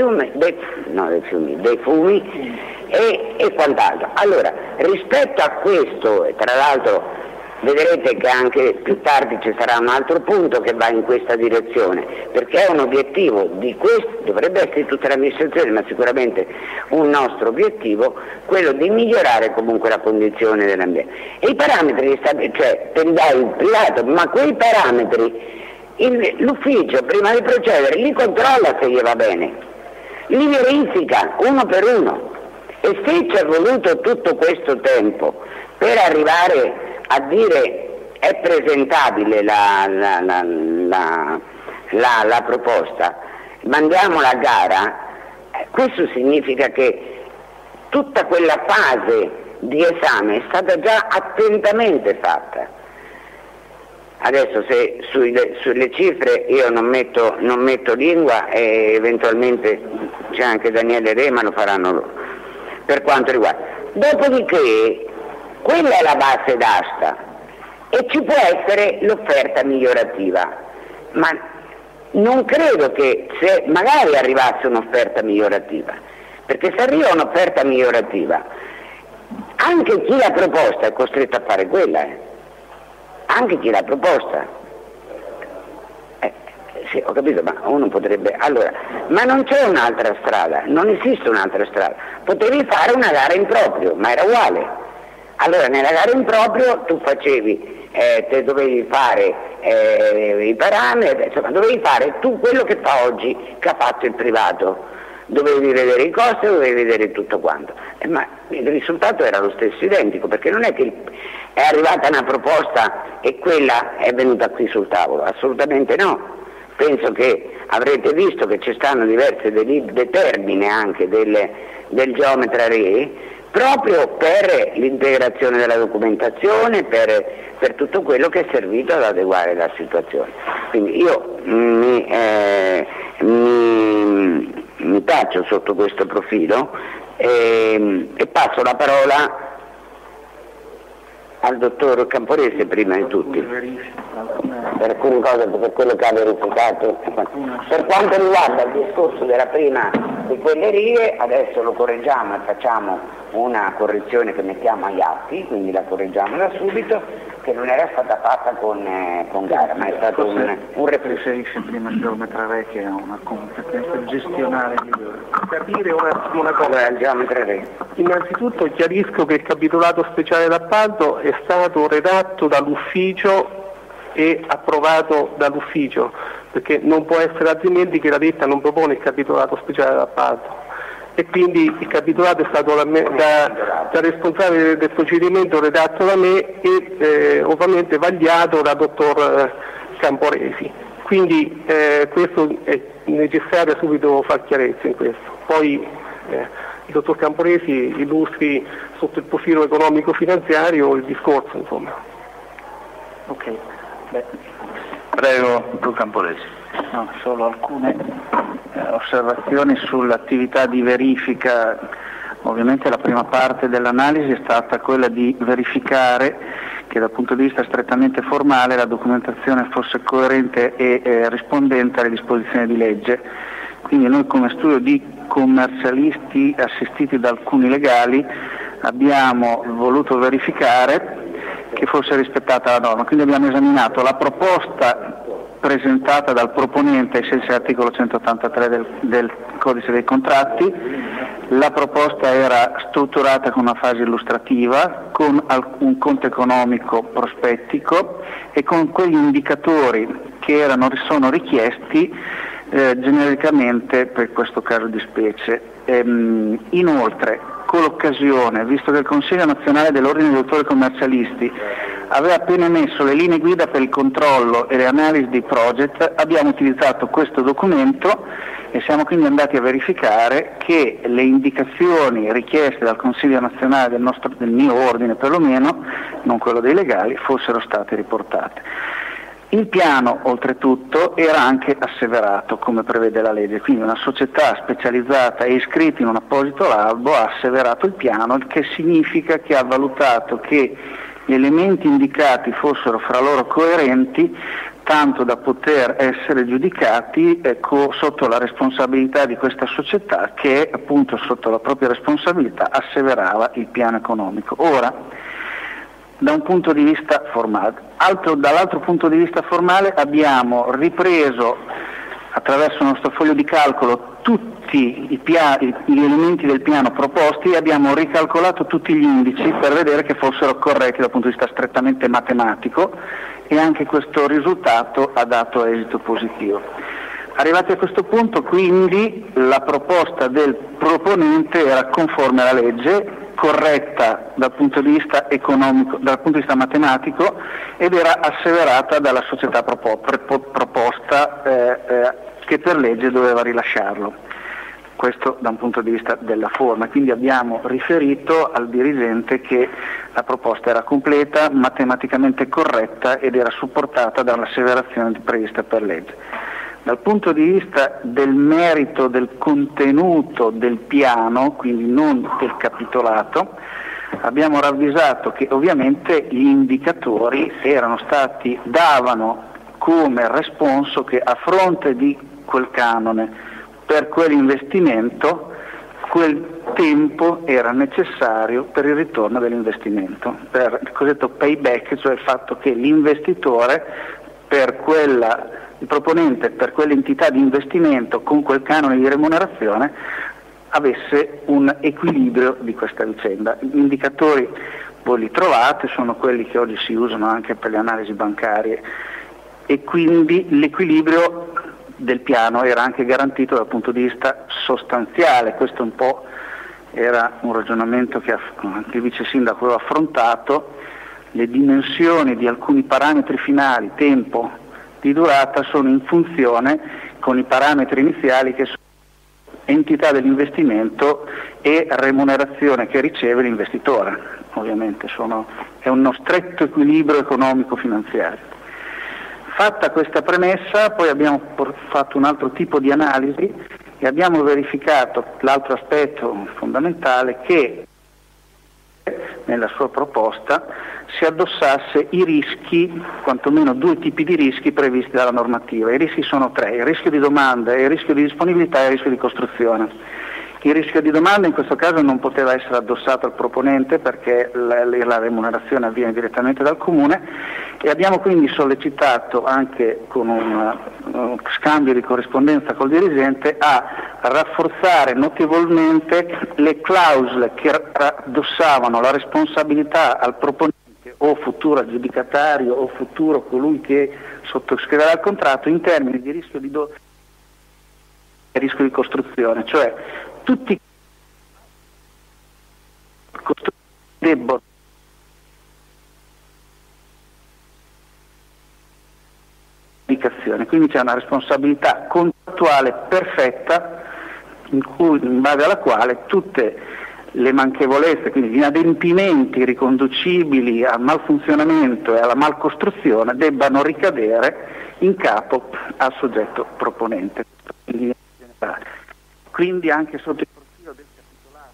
fumi e quant'altro. Allora, rispetto a questo, e tra l'altro vedrete che anche più tardi ci sarà un altro punto che va in questa direzione, perché è un obiettivo di questo, dovrebbe essere tutta l'amministrazione, ma sicuramente un nostro obiettivo, quello di migliorare comunque la condizione dell'ambiente. E i parametri, cioè per il privato, ma quei parametri l'ufficio prima di procedere li controlla se gli va bene, li verifica uno per uno, e se ci è voluto tutto questo tempo per arrivare a dire è presentabile la proposta, mandiamola a gara, questo significa che tutta quella fase di esame è stata già attentamente fatta. Adesso se sulle cifre io non metto lingua, e eventualmente c'è anche Daniele Rema, lo faranno loro, per quanto riguarda. Dopodiché quella è la base d'asta e ci può essere l'offerta migliorativa, ma non credo che se magari arrivasse un'offerta migliorativa, perché se arriva un'offerta migliorativa anche chi l'ha proposta è costretto a fare quella, anche chi l'ha proposta. Sì, ho capito, ma uno potrebbe, allora, ma non c'è un'altra strada, non esiste un'altra strada, potevi fare una gara in proprio, ma era uguale. Allora nella gara in proprio tu facevi, te dovevi fare i parametri, insomma dovevi fare tu quello che fa oggi, che ha fatto il privato, dovevi vedere i costi, dovevi vedere tutto quanto, ma il risultato era lo stesso, identico, perché non è che è arrivata una proposta e quella è venuta qui sul tavolo, assolutamente no. Penso che avrete visto che ci stanno diverse determine anche del Geometra Re, proprio per l'integrazione della documentazione, per tutto quello che è servito ad adeguare la situazione. Quindi io mi taccio sotto questo profilo e passo la parola al dottor Camporese prima di tutti, per alcune cose, per quello che ha verificato. Per quanto riguarda il discorso della prima di quelle righe, adesso lo correggiamo e facciamo una correzione che mettiamo agli atti, quindi la correggiamo da subito, che non era stata fatta con gara, ma è stato un riferisce prima il Geometra Re, che ha una competenza gestionale migliore. Capire una cosa, il Geometra Re. Innanzitutto chiarisco che il capitolato speciale d'appalto è stato redatto dall'ufficio e approvato dall'ufficio, perché non può essere altrimenti che la ditta non propone il capitolato speciale d'appalto, e quindi il capitolato è stato da responsabile del procedimento redatto da me e ovviamente vagliato da dottor Camporesi. Quindi questo è necessario subito far chiarezza in questo. Poi il dottor Camporesi illustri sotto il profilo economico-finanziario il discorso, insomma. Ok. Prego, dottor Camporesi. No, solo alcune osservazioni sull'attività di verifica. Ovviamente la prima parte dell'analisi è stata quella di verificare che dal punto di vista strettamente formale la documentazione fosse coerente e rispondente alle disposizioni di legge. Quindi noi come studio di commercialisti assistiti da alcuni legali abbiamo voluto verificare che fosse rispettata la norma, quindi abbiamo esaminato la proposta presentata dal proponente ai sensi dell'articolo 183 del Codice dei Contratti. La proposta era strutturata con una fase illustrativa, con un conto economico prospettico e con quegli indicatori che sono richiesti genericamente per questo caso di specie. Inoltre, con l'occasione, visto che il Consiglio nazionale dell'Ordine degli autori commercialisti aveva appena emesso le linee guida per il controllo e le analisi dei project, abbiamo utilizzato questo documento e siamo quindi andati a verificare che le indicazioni richieste dal Consiglio nazionale del mio ordine perlomeno, non quello dei legali, fossero state riportate. Il piano, oltretutto, era anche asseverato, come prevede la legge, quindi una società specializzata e iscritta in un apposito albo ha asseverato il piano, il che significa che ha valutato che gli elementi indicati fossero fra loro coerenti, tanto da poter essere giudicati sotto la responsabilità di questa società che, appunto, sotto la propria responsabilità asseverava il piano economico. Ora, da un punto di vista formale. Dall'altro punto di vista formale abbiamo ripreso attraverso il nostro foglio di calcolo tutti gli elementi del piano proposti e abbiamo ricalcolato tutti gli indici per vedere che fossero corretti dal punto di vista strettamente matematico e anche questo risultato ha dato esito positivo. Arrivati a questo punto, quindi, la proposta del proponente era conforme alla legge, corretta dal punto di vista economico, dal punto di vista matematico, ed era asseverata dalla società proposta che per legge doveva rilasciarlo. Questo da un punto di vista della forma, quindi abbiamo riferito al dirigente che la proposta era completa, matematicamente corretta ed era supportata dall'asseverazione prevista per legge. Dal punto di vista del merito del contenuto del piano, quindi non del capitolato, abbiamo ravvisato che ovviamente gli indicatori davano come responso che a fronte di quel canone per quell'investimento quel tempo era necessario per il ritorno dell'investimento, per il cosiddetto payback, cioè il fatto che l'investitore il proponente per quell'entità di investimento con quel canone di remunerazione avesse un equilibrio di questa vicenda. Gli indicatori voi li trovate, sono quelli che oggi si usano anche per le analisi bancarie e quindi l'equilibrio del piano era anche garantito dal punto di vista sostanziale. Questo un po' era un ragionamento che anche il vice sindaco aveva affrontato. Le dimensioni di alcuni parametri finali, tempo, di durata, sono in funzione con i parametri iniziali che sono entità dell'investimento e remunerazione che riceve l'investitore. Ovviamente è uno stretto equilibrio economico-finanziario. Fatta questa premessa, poi abbiamo fatto un altro tipo di analisi e abbiamo verificato l'altro aspetto fondamentale, che nella sua proposta si addossasse i rischi, quantomeno due tipi di rischi previsti dalla normativa. I rischi sono tre: il rischio di domanda, il rischio di disponibilità e il rischio di costruzione. Il rischio di domanda in questo caso non poteva essere addossato al proponente perché la remunerazione avviene direttamente dal Comune e abbiamo quindi sollecitato anche con un scambio di corrispondenza col dirigente a rafforzare notevolmente le clausole che addossavano la responsabilità al proponente o futuro aggiudicatario o futuro colui che sottoscriverà il contratto in termini di rischio di rischio di costruzione, cioè tutti i costruttori debbono quindi c'è una responsabilità contrattuale perfetta in base alla quale tutte le manchevolezze, quindi gli inadempimenti riconducibili al malfunzionamento e alla malcostruzione debbano ricadere in capo al soggetto proponente. Quindi anche sotto il profilo del capitolato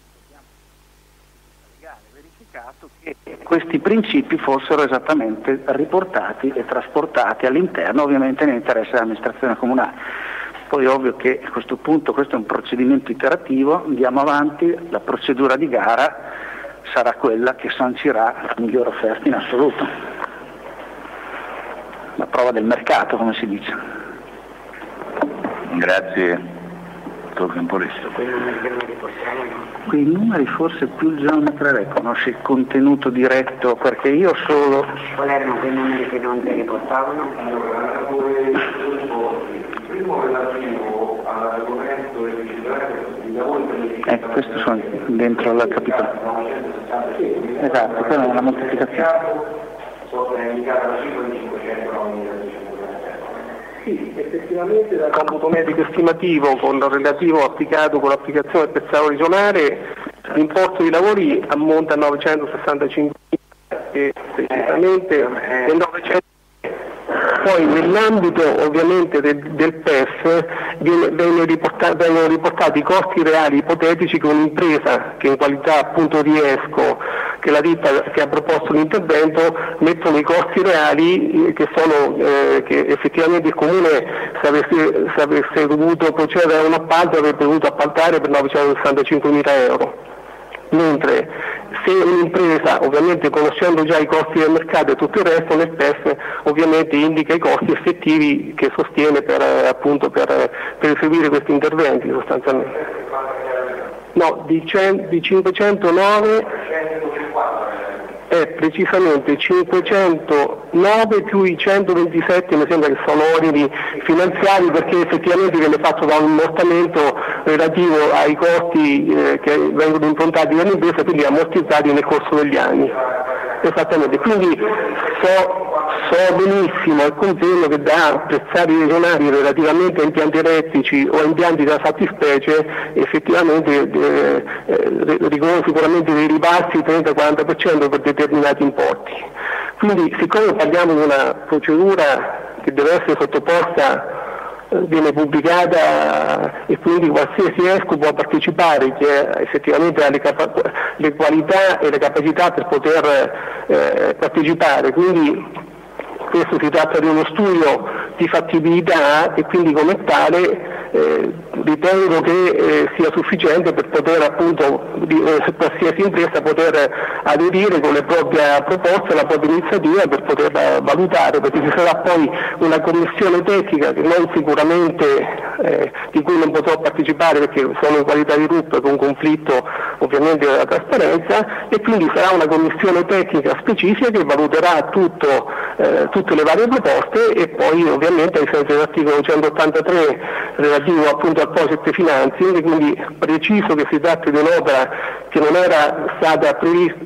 legale verificato che questi principi fossero esattamente riportati e trasportati all'interno, ovviamente nell'interesse dell'amministrazione comunale. Poi è ovvio che a questo punto questo è un procedimento iterativo, andiamo avanti, la procedura di gara sarà quella che sancirà la migliore offerta in assoluto. La prova del mercato, come si dice. Grazie. Quei numeri forse più il geometra conosce il contenuto diretto, perché io solo... Qual erano quei numeri che non te riportavano? Il primo relativo all'argomento di lavori per questi sono dentro la capitolo. Esatto, quella è la moltiplicazione. È indicata la cifra di 509.247. Sì, effettivamente dal computo medico estimativo con il relativo applicato con l'applicazione del pezzale regionale l'importo dei lavori ammonta a 965.000 e precisamente nel 900. Poi nell'ambito ovviamente del PEF vengono riportati i costi reali ipotetici che un'impresa che in qualità appunto di ESCO, che la ditta che ha proposto l'intervento, mettono i costi reali che sono che effettivamente il Comune se avesse dovuto procedere a un appalto avrebbe dovuto appaltare per 965.000 euro. Mentre se un'impresa, ovviamente conoscendo già i costi del mercato e tutto il resto, nel PEF ovviamente indica i costi effettivi che sostiene per eseguire questi interventi sostanzialmente. No, di 509 è precisamente 509 più i 127 mi sembra che sono oneri finanziari, perché effettivamente viene fatto da un ammortamento relativo ai costi che vengono improntati dall'impresa, quindi ammortizzati nel corso degli anni. Esattamente, quindi so benissimo e confermo che da prezzari regionali relativamente a impianti elettrici o a impianti da fattispecie effettivamente riconoscono sicuramente dei ribassi 30-40% per determinati importi. Quindi siccome parliamo di una procedura che deve essere sottoposta, viene pubblicata e quindi qualsiasi ESCO può partecipare, che effettivamente ha le qualità e le capacità per poter partecipare, quindi questo si tratta di uno studio di fattibilità e quindi come tale ritengo che sia sufficiente per poter appunto qualsiasi impresa poter aderire con le proprie proposte, la propria iniziativa per poterla valutare, perché ci sarà poi una commissione tecnica che non sicuramente di cui non potrò partecipare perché sono in qualità di gruppo con conflitto ovviamente della trasparenza, e quindi sarà una commissione tecnica specifica che valuterà tutte le varie proposte e poi ovviamente ai sensi dell'articolo 183 relativo appunto al project financing, quindi preciso che si tratta di un'opera che non era stata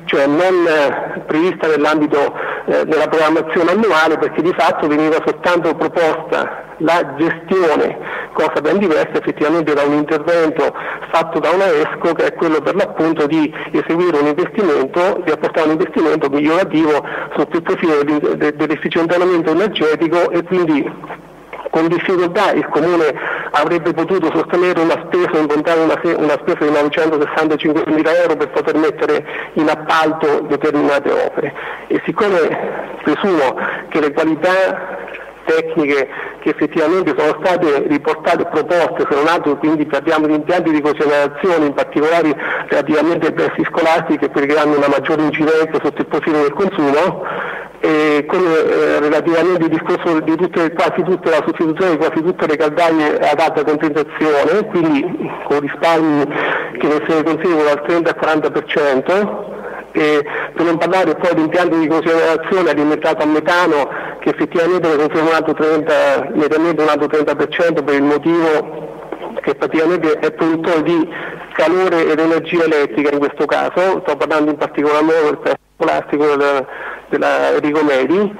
prevista nell'ambito della programmazione annuale, perché di fatto veniva soltanto proposta la gestione, cosa ben diversa effettivamente da un intervento fatto da una ESCO, che è quello per l'appunto di eseguire un investimento, di apportare un investimento migliorativo sotto il profilo dell'efficientamento energetico, e quindi con difficoltà il Comune avrebbe potuto sostenere una spesa, incontrare una spesa di 965.000 euro per poter mettere in appalto determinate opere, e siccome presumo che le qualità tecniche che effettivamente sono state riportate e proposte sono nate, quindi parliamo di impianti di cogenerazione, in particolare relativamente ai pressi scolastici, che pregheranno una maggiore incidenza sotto il profilo del consumo, e relativamente al discorso di quasi tutta la sostituzione di quasi tutte le caldaie ad alta concentrazione, quindi con risparmi che ne sono consecutivi dal 30 al 40%, e per non parlare poi di impianti di cogenerazione alimentato a metano che effettivamente ne consumo mediamente un altro 30% per il motivo che praticamente è produttore di calore ed energia elettrica in questo caso, sto parlando in particolar modo del presso scolastico della Enrico Medi,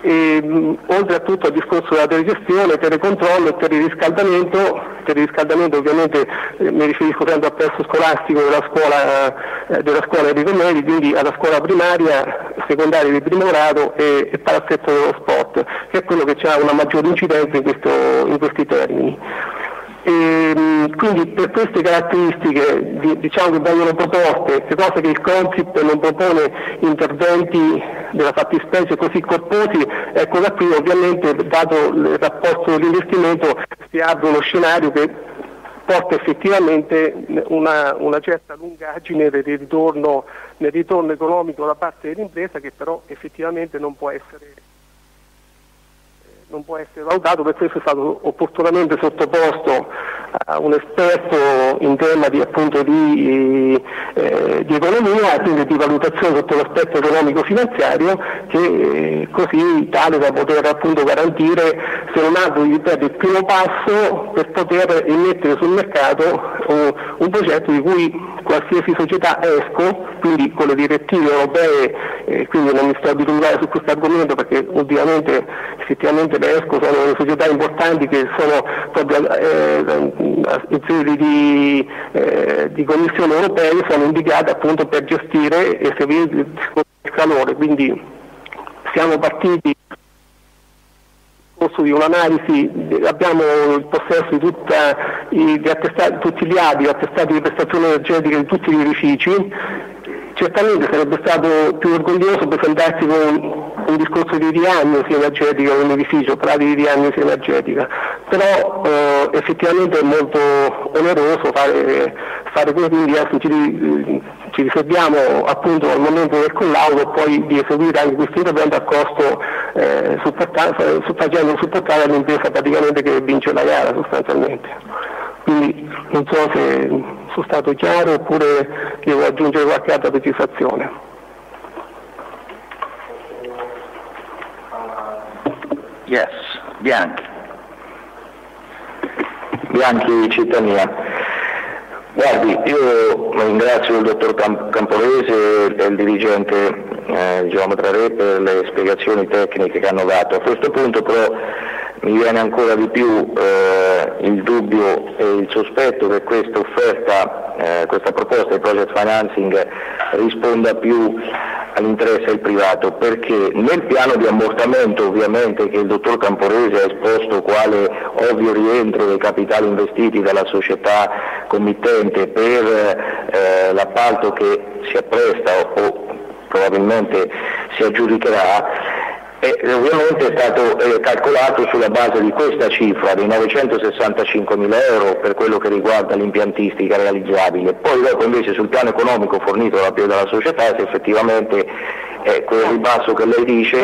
oltre a tutto al discorso della telegestione, telecontrollo e teleriscaldamento ovviamente mi riferisco sempre al perso scolastico della scuola Enrico Meri, quindi alla scuola primaria, secondaria di primo grado e palazzetto dello sport, che è quello che ha una maggiore incidenza in questi termini. Quindi per queste caratteristiche diciamo che vengono proposte, le cose che il Consip non propone interventi della fattispecie così corposi, ecco da qui ovviamente dato il rapporto dell'investimento si apre uno scenario che porta effettivamente una certa lungaggine nel ritorno economico da parte dell'impresa, che però effettivamente non può essere valutato. Per questo è stato opportunamente sottoposto a un esperto in tema di economia, quindi di valutazione sotto l'aspetto economico-finanziario, che così tale da poter appunto garantire, se non altro il primo passo per poter immettere sul mercato un progetto di cui qualsiasi società ESCO, quindi con le direttive europee, quindi non mi sto a dilungare su questo argomento perché ovviamente effettivamente le ESCO sono le società importanti che sono proprio in sede di Commissione europea, sono indicate appunto per gestire e seguire il calore, quindi siamo partiti di un'analisi, abbiamo il possesso di tutti gli ADI, attestati di prestazione energetica di tutti gli edifici. Certamente sarebbe stato più orgoglioso presentarsi con un discorso di diagnosi energetica di un edificio, prati di diagnosi energetica, però effettivamente è molto oneroso fare così, quindi ci riserviamo appunto al momento del collaudo poi di eseguire anche questo intervento a costo facendo supportare l'impresa praticamente che vince la gara sostanzialmente. Quindi non so se sono stato chiaro oppure devo aggiungere qualche altra precisazione. Yes, Bianchi, cittadina. Guardi, io ringrazio il dottor Campolese e il dirigente Geometra Re per le spiegazioni tecniche che hanno dato. A questo punto però mi viene ancora di più il dubbio e il sospetto che questa proposta di project financing risponda più all'interesse del privato, perché nel piano di ammortamento ovviamente che il dottor Campolese ha esposto quale ovvio rientro dei capitali investiti dalla società committente per l'appalto che si appresta o probabilmente si aggiudicherà, ovviamente è stato calcolato sulla base di questa cifra, dei 965.000 euro per quello che riguarda l'impiantistica realizzabile. Poi dopo invece sul piano economico fornito dalla società, se effettivamente è quel ribasso che lei dice...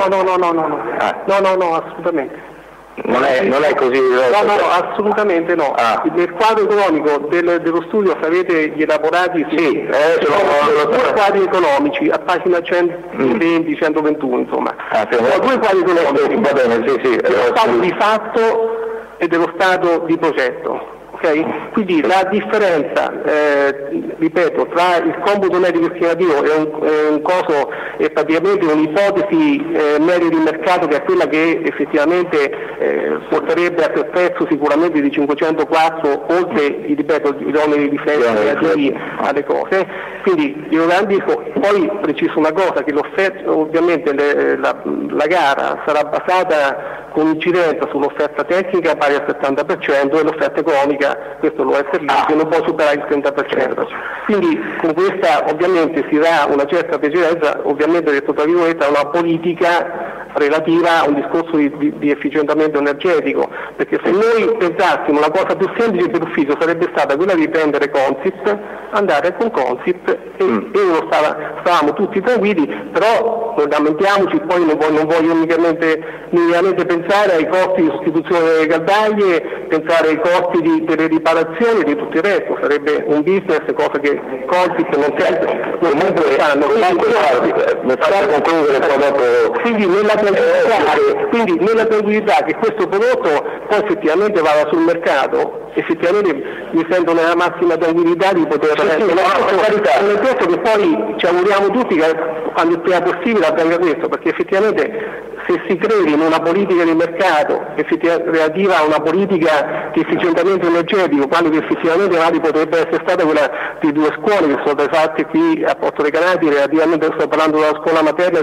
No, assolutamente. Non è così? No, assolutamente no. Nel quadro economico dello studio, se avete gli elaborati, sono due quadri economici, a pagina 120-121, insomma. Sono due quadri economici, va bene, dello stato di fatto e dello stato di progetto. Okay? Quindi la differenza, ripeto, tra il computo medico estimativo e un coso è praticamente un'ipotesi media di mercato, che è quella che effettivamente porterebbe a quel prezzo sicuramente di 504, oltre ripeto, gli oneri di festa relativi alle cose. Quindi io dico, poi preciso una cosa, che l'offerta, ovviamente la gara sarà basata con incidenza sull'offerta tecnica pari al 70% e l'offerta economica, questo lo è per legge, non può superare il 30%. Quindi con questa ovviamente si dà una certa precedenza, ovviamente detto tra virgolette, a una politica relativa a un discorso di efficientamento energetico, perché se noi pensassimo la cosa più semplice per l'ufficio sarebbe stata quella di prendere Consip, andare con Consip e stavamo tutti tranquilli, però non lamentiamoci, poi non voglio minimamente pensare ai costi di sostituzione delle caldaie, pensare ai costi delle riparazioni e di tutto il resto, sarebbe un business, cosa che Consip non sempre fanno. Quindi nella tranquillità che questo prodotto poi effettivamente vada sul mercato, effettivamente mi sento nella massima tranquillità di poter non è detto che poi ci auguriamo tutti che quando il prima possibile avvenga questo, perché effettivamente se si crede in una politica di mercato relativa a una politica di efficientamento energetico, quale che effettivamente magari potrebbe essere stata quella di 2 scuole che sono state fatte qui a Porto Recanati, relativamente sto parlando della scuola materna e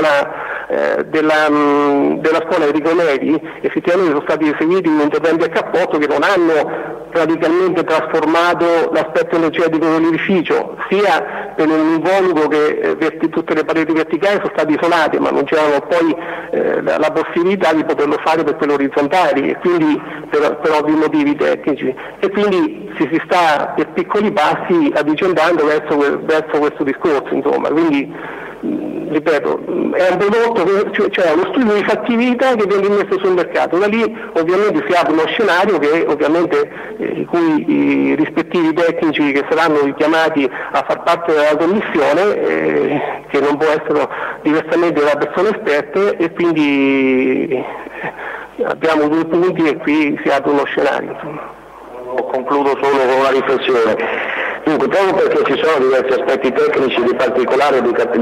della scuola Enrico Neri, effettivamente sono stati eseguiti interventi a cappotto che non hanno radicalmente trasformato l'aspetto energetico dell'edificio, sia per un involucro che tutte le pareti verticali sono state isolate, ma non c'erano poi la possibilità di poterlo fare per quelle orizzontali, e quindi per ovvi motivi tecnici, e quindi si sta per piccoli passi avvicendando verso questo discorso, insomma. Quindi ripeto, è un prodotto, cioè uno studio di fattibilità che viene messo sul mercato. Da lì ovviamente si apre uno scenario che ovviamente i cui rispettivi tecnici che saranno chiamati a far parte della commissione, che non può essere diversamente da persone esperte, e quindi abbiamo 2 punti e qui si apre uno scenario, insomma. Concludo solo con una riflessione. Dunque, proprio perché ci sono diversi aspetti tecnici di particolare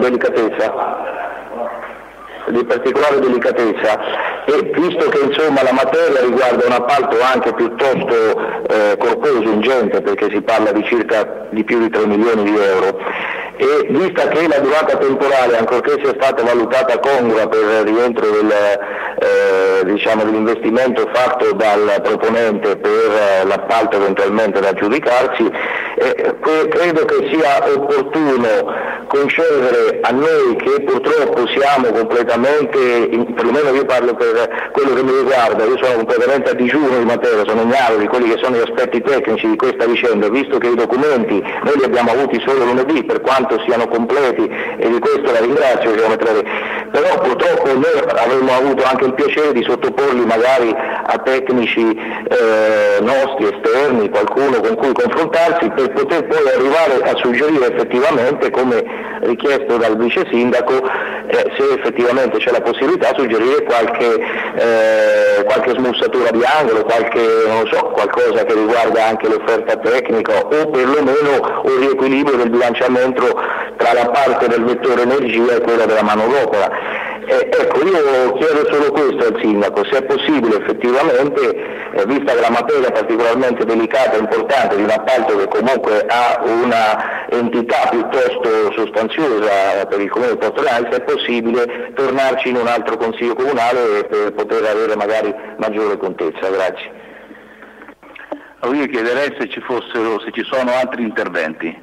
delicatezza, e visto che insomma la materia riguarda un appalto anche piuttosto corposo, ingente, perché si parla di più di 3 milioni di euro, e vista che la durata temporale, ancorché sia stata valutata congrua per il rientro dell'investimento fatto dal proponente per l'appalto eventualmente da aggiudicarsi, credo che sia opportuno concedere a noi, che purtroppo siamo completamente, perlomeno io parlo per quello che mi riguarda, io sono completamente a digiuno di materia, sono ignaro di quelli che sono gli aspetti tecnici di questa vicenda, visto che i documenti noi li abbiamo avuti solo lunedì, per quanto siano completi, e di questo la ringrazio, però purtroppo noi avremmo avuto anche il piacere di sottoporli magari a tecnici nostri, esterni, qualcuno con cui confrontarsi, per poter poi arrivare a suggerire effettivamente, come richiesto dal vice sindaco, se effettivamente c'è la possibilità, suggerire qualche smussatura di angolo, qualcosa che riguarda anche l'offerta tecnica, o perlomeno un riequilibrio del bilanciamento tra la parte del vettore energia e quella della manodopera. Ecco, io chiedo solo questo al sindaco, se è possibile effettivamente, vista che la materia è particolarmente delicata e importante, di un appalto che comunque ha una entità piuttosto sostanziosa per il comune di Porto Recanati, se è possibile tornarci in un altro consiglio comunale per poter avere magari maggiore contezza. Grazie. Allora io chiederei se ci sono altri interventi,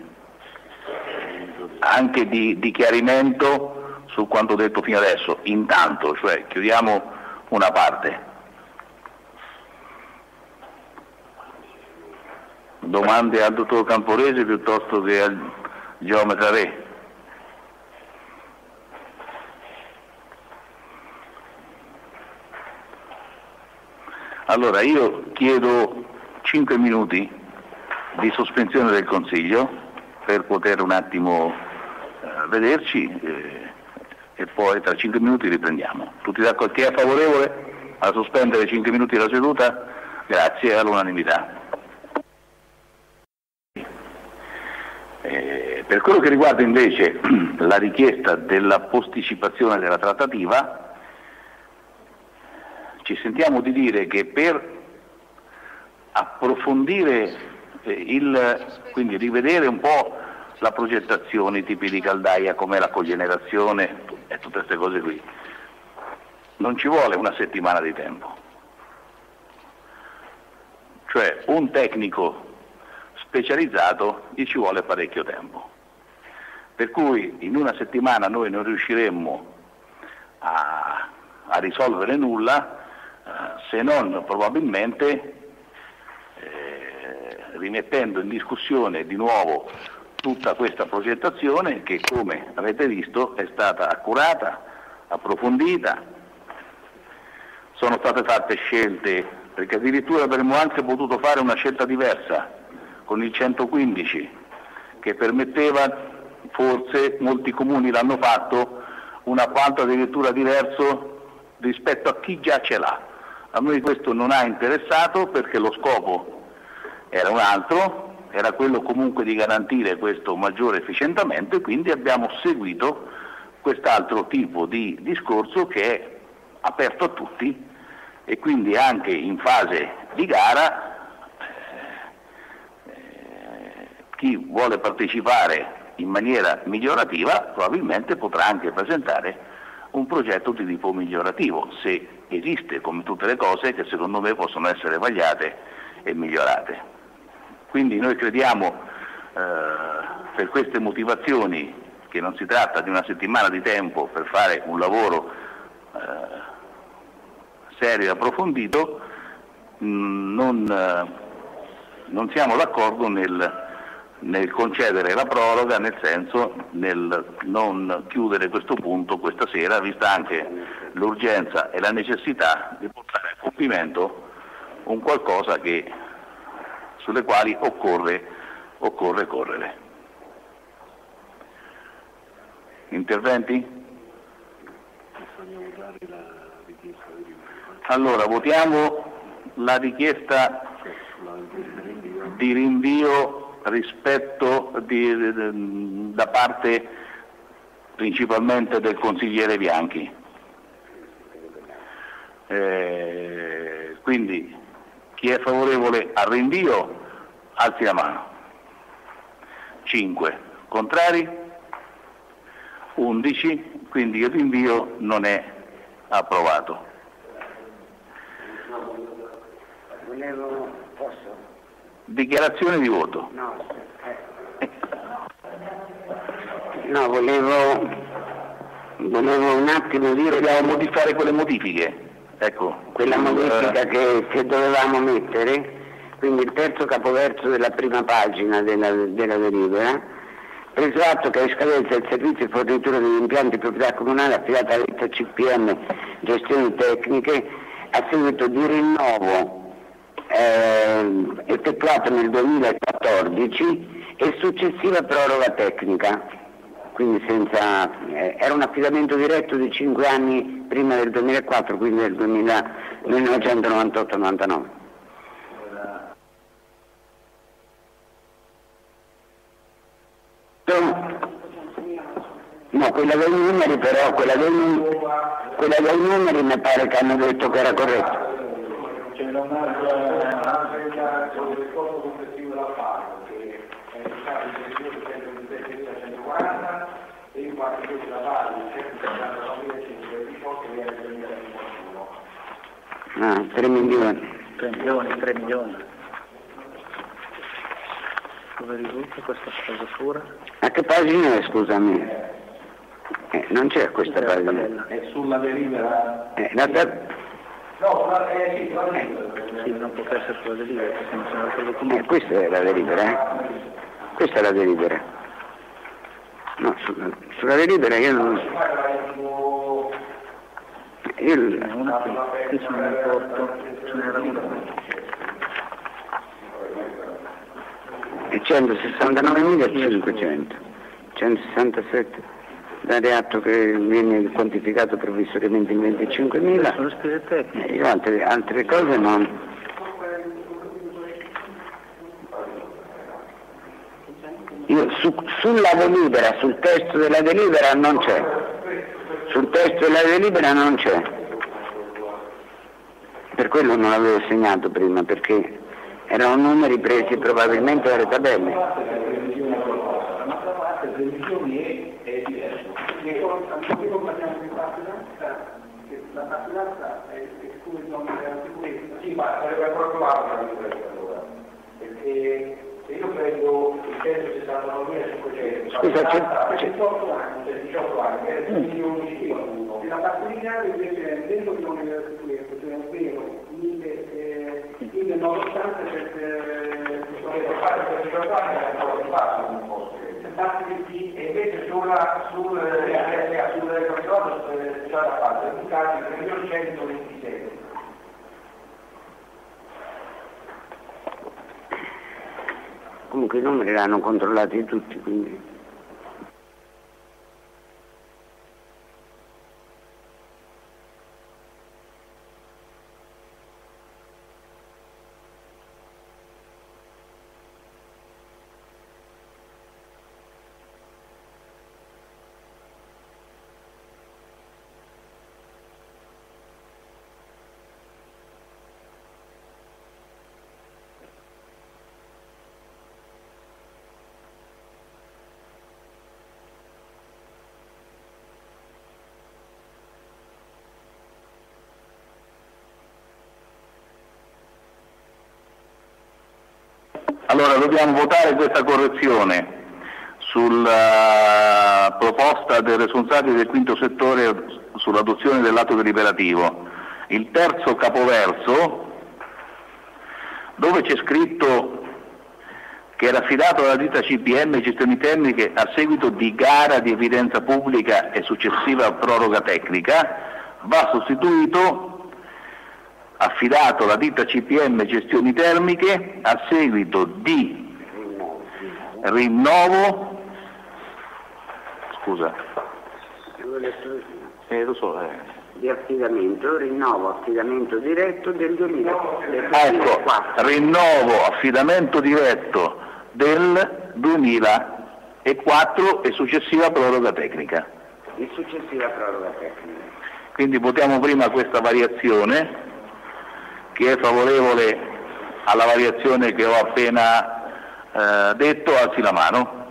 anche di chiarimento su quanto detto fino adesso, intanto, cioè chiudiamo una parte. Domande al dottor Camporese piuttosto che al geometra Re. Allora io chiedo 5 minuti di sospensione del Consiglio per poter un attimo vederci, e poi tra 5 minuti riprendiamo. Tutti d'accordo? Chi è favorevole a sospendere 5 minuti la seduta? Grazie, all'unanimità. Per quello che riguarda invece la richiesta della posticipazione della trattativa, ci sentiamo di dire che per approfondire quindi rivedere un po' la progettazione, i tipi di caldaia, com'è la cogenerazione e tutte queste cose qui, non ci vuole una settimana di tempo. Cioè un tecnico specializzato gli ci vuole parecchio tempo. Per cui in una settimana noi non riusciremmo a risolvere nulla, se non probabilmente rimettendo in discussione di nuovo tutta questa progettazione che, come avete visto, è stata accurata, approfondita, sono state fatte scelte, perché addirittura avremmo anche potuto fare una scelta diversa con il 115 che permetteva, forse molti comuni l'hanno fatto, un appalto addirittura diverso rispetto a chi già ce l'ha. A noi questo non ha interessato perché lo scopo era un altro, era quello comunque di garantire questo maggiore efficientamento, e quindi abbiamo seguito quest'altro tipo di discorso che è aperto a tutti, e quindi anche in fase di gara chi vuole partecipare in maniera migliorativa probabilmente potrà anche presentare un progetto di tipo migliorativo, se esiste, come tutte le cose che secondo me possono essere vagliate e migliorate. Quindi noi crediamo per queste motivazioni che non si tratta di una settimana di tempo per fare un lavoro serio e approfondito, non siamo d'accordo nel concedere la proroga, nel senso nel non chiudere questo punto questa sera, vista anche l'urgenza e la necessità di portare a compimento un qualcosa sulle quali occorre correre. Interventi? Allora, votiamo la richiesta di rinvio da parte principalmente del consigliere Bianchi. Quindi chi è favorevole al rinvio alzi la mano. 5. Contrari? 11. Quindi il rinvio non è approvato. Posso? Dichiarazione di voto. No, volevo un attimo dire... Dobbiamo fare quelle modifiche. Ecco. Quella modifica che dovevamo mettere, quindi il terzo capoverso della prima pagina della delibera, preso atto che è in scadenza il servizio di fornitura degli impianti di proprietà comunale affidata alla ditta CPM Gestioni Tecniche a seguito di rinnovo effettuato nel 2014 e successiva proroga tecnica, quindi era un affidamento diretto di 5 anni prima del 2004, quindi del 1998-99. No, quella dei numeri però, quella dei numeri mi pare che hanno detto che era corretto. C'era un'altra sul discorso complessivo della FAO, che è stato il 127.140 e infatti questa la base di 179.128 che è il 2021. 3 milioni. 3 milioni. Dove risulta questa fasura? A che pagina è, scusami? Non c'è questa pagina. È sulla delibera? No, sì, non può essere sulla delibera, perché non sono altro documento. Questa è la delibera, Questa è la delibera. No, sulla delibera io non... Ce n'è una qui sono nel porto, ce n'era una. È 169.500, 167. Dare atto che viene quantificato provvisoriamente in 25.000. Sono spese tecniche. Io altre cose non. Io sulla delibera, sul testo della delibera non c'è. Sul testo della delibera non c'è. Per quello non l'avevo segnato prima, perché erano numeri presi probabilmente dalle tabelle. La passinanza esclude il nome della sicurezza. Sì, ma sarebbe proprio altro la allora, perché se io prendo il 169.500, scusa, c'è 18 anni, cioè 18 anni, è 2 milioni di euro. E la passinanza invece è dentro il nome della sicurezza, cioè ovvero 1980 per fare per 18 anni è ancora di fatto un po'. E invece sul capitolo c'è la parte di casi 3.127. Comunque i numeri li hanno controllati tutti, quindi. Allora dobbiamo votare questa correzione sulla proposta del responsabile del quinto settore sull'adozione dell'atto deliberativo. Il terzo capoverso, dove c'è scritto che era affidato alla ditta CPM gestioni tecniche a seguito di gara di evidenza pubblica e successiva proroga tecnica, va sostituito affidato alla ditta CPM gestioni termiche a seguito di rinnovo, di affidamento, rinnovo affidamento diretto del 2004. Ecco, rinnovo affidamento diretto del 2004 e successiva proroga tecnica. E successiva proroga tecnica. Quindi votiamo prima questa variazione. Chi è favorevole alla variazione che ho appena detto, alzi la mano.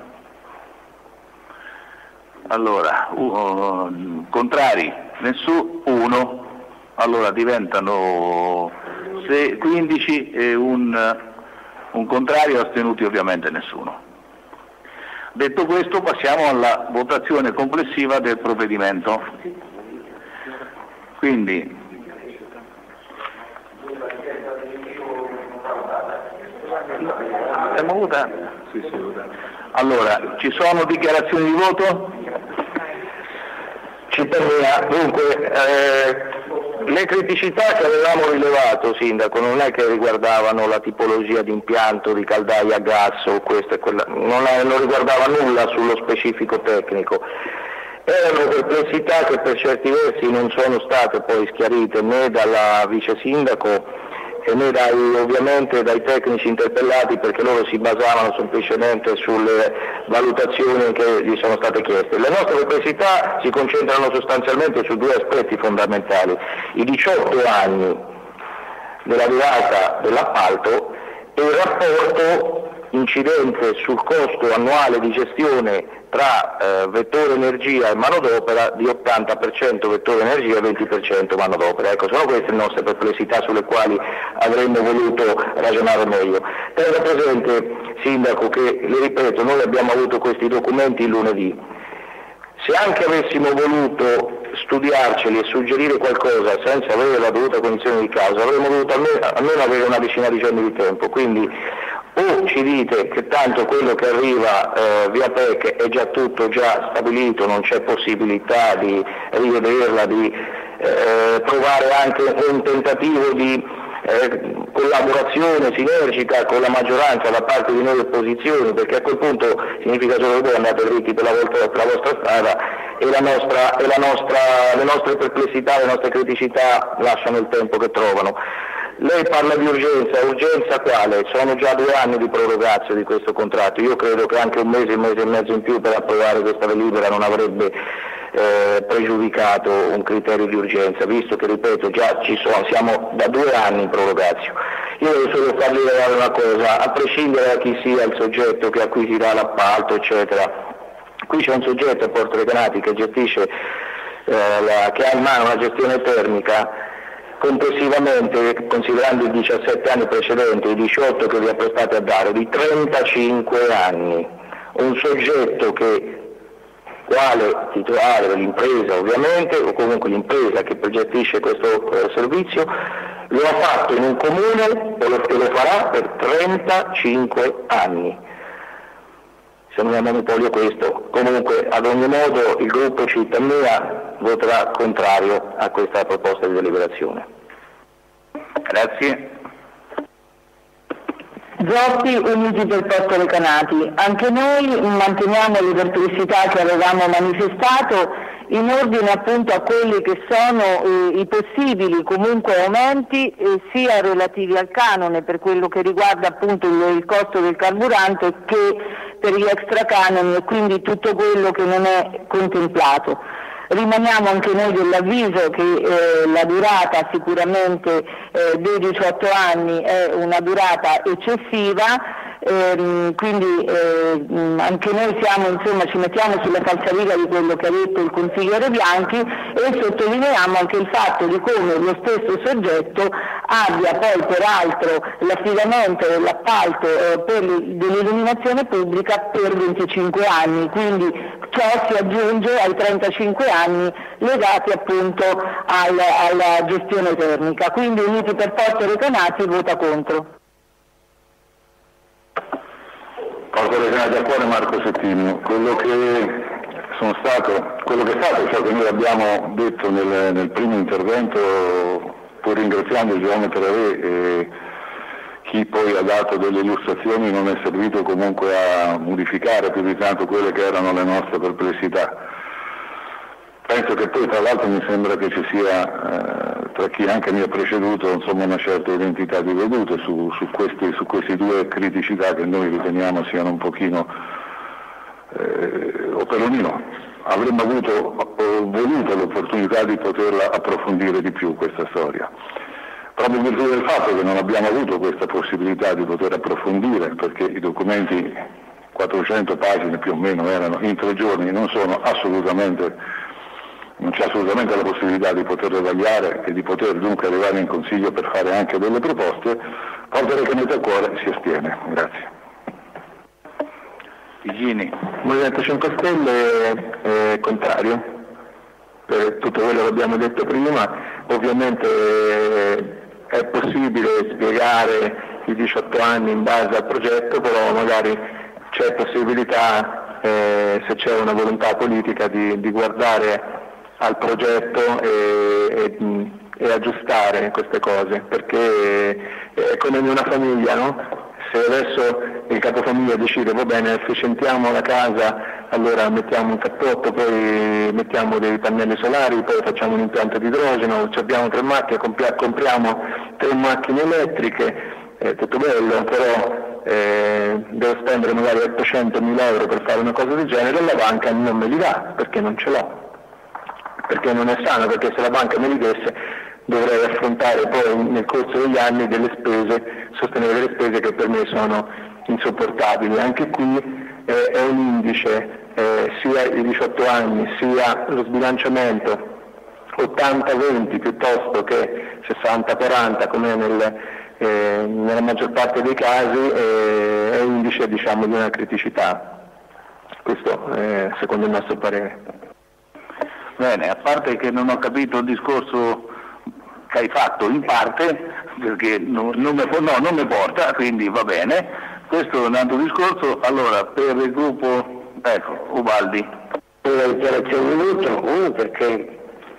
Allora, contrari, nessuno, 1, allora diventano 15 e un contrario, astenuti ovviamente nessuno. Detto questo passiamo alla votazione complessiva del provvedimento. Quindi stiamo votando? Sì, allora, ci sono dichiarazioni di voto? Dunque, le criticità che avevamo rilevato, Sindaco, non è che riguardavano la tipologia di impianto di caldaia a gas o questa e quella, non riguardava nulla sullo specifico tecnico. Erano perplessità che per certi versi non sono state poi schiarite né dalla vice sindaco e né ovviamente dai tecnici interpellati, perché loro si basavano semplicemente sulle valutazioni che gli sono state chieste. Le nostre perplessità si concentrano sostanzialmente su due aspetti fondamentali: i 18 anni della durata dell'appalto e il rapporto incidente sul costo annuale di gestione tra vettore energia e manodopera di 80% vettore energia e 20% manodopera. Ecco, sono queste le nostre perplessità sulle quali avremmo voluto ragionare meglio. Tenga presente, Sindaco, che, le ripeto, noi abbiamo avuto questi documenti il lunedì. Se anche avessimo voluto studiarceli e suggerire qualcosa senza avere la dovuta cognizione di causa, avremmo dovuto almeno avere una decina di giorni di tempo. Quindi o ci dite che tanto quello che arriva via PEC è già tutto già stabilito, non c'è possibilità di rivederla, di provare anche un tentativo di collaborazione sinergica con la maggioranza da parte di noi opposizioni, perché a quel punto significa solo che voi andate dritti per la vostra strada e le nostre perplessità, le nostre criticità lasciano il tempo che trovano. Lei parla di urgenza quale? Sono già 2 anni di prorogazio di questo contratto, io credo che anche un mese e mezzo in più per approvare questa delibera non avrebbe pregiudicato un criterio di urgenza, visto che, ripeto, già siamo da 2 anni in prorogazio. Io voglio solo fargli rilevare una cosa: a prescindere da chi sia il soggetto che acquisirà l'appalto, eccetera, qui c'è un soggetto a Porto Recanati che gestisce, che ha in mano una gestione termica complessivamente, considerando i 17 anni precedenti e i 18 che vi apprestate a dare, di 35 anni. Un soggetto che, quale titolare dell'impresa ovviamente, o comunque l'impresa che gestisce questo servizio, lo ha fatto in un comune e lo farà per 35 anni. Se non è monopolio questo. Comunque, ad ogni modo, il gruppo Città Mia voterà contrario a questa proposta di deliberazione. Grazie. Zoppi, Uniti per Porto Recanati. Anche noi manteniamo le perplessità che avevamo manifestato in ordine appunto a quelli che sono i possibili comunque aumenti sia relativi al canone per quello che riguarda appunto il costo del carburante che per gli extra canoni e quindi tutto quello che non è contemplato. Rimaniamo anche noi dell'avviso che la durata sicuramente dei 18 anni è una durata eccessiva, quindi anche noi ci mettiamo sulla falsariga di quello che ha detto il consigliere Bianchi e sottolineiamo anche il fatto di come lo stesso soggetto abbia poi peraltro l'affidamento dell'appalto dell'illuminazione pubblica per 25 anni, quindi ciò si aggiunge ai 35 anni legati appunto alla gestione termica. Quindi Uniti per Porto Recanati vota contro. Porto Recanati a cuore, Marco Settimo. Quello che è stato, cioè che noi abbiamo detto nel primo intervento, pur ringraziando il geometra Re e chi poi ha dato delle illustrazioni, non è servito comunque a modificare più di tanto quelle che erano le nostre perplessità. Penso che poi tra l'altro mi sembra che ci sia tra chi anche mi ha preceduto una certa identità di vedute su queste due criticità che noi riteniamo siano un pochino o perlomeno avremmo voluto l'opportunità di poterla approfondire di più questa storia. Proprio in virtù del fatto che non abbiamo avuto questa possibilità di poter approfondire, perché i documenti 400 pagine più o meno erano in 3 giorni, non c'è assolutamente la possibilità di poterle vagliare e di poter dunque arrivare in Consiglio per fare anche delle proposte, Porto Recanati a cuore si astiene. Grazie. Igini. Movimento 5 Stelle è contrario per tutto quello che abbiamo detto prima. Ovviamente è possibile spiegare i 18 anni in base al progetto, però magari c'è possibilità, se c'è una volontà politica, di guardare al progetto e aggiustare queste cose, perché è come in una famiglia, no? Se adesso il capofamiglia decide va bene, efficientiamo la casa, allora mettiamo un cappotto, poi mettiamo dei pannelli solari, poi facciamo un impianto di idrogeno, abbiamo 3 macchine, compriamo 3 macchine elettriche, tutto bello, però devo spendere magari 800.000 euro per fare una cosa del genere e la banca non me li dà perché non ce l'ho. Perché non è sano, perché se la banca me li desse dovrei affrontare poi nel corso degli anni delle spese, sostenere delle spese che per me sono insopportabili. Anche qui è un indice, sia i 18 anni sia lo sbilanciamento 80-20 piuttosto che 60-40 come nella maggior parte dei casi, è un indice di una criticità. Questo è secondo il nostro parere. Bene, a parte che non ho capito il discorso che hai fatto in parte, perché non mi porta, quindi va bene, questo è un altro discorso. Allora, per il gruppo, Ubaldi. Una dichiarazione uno perché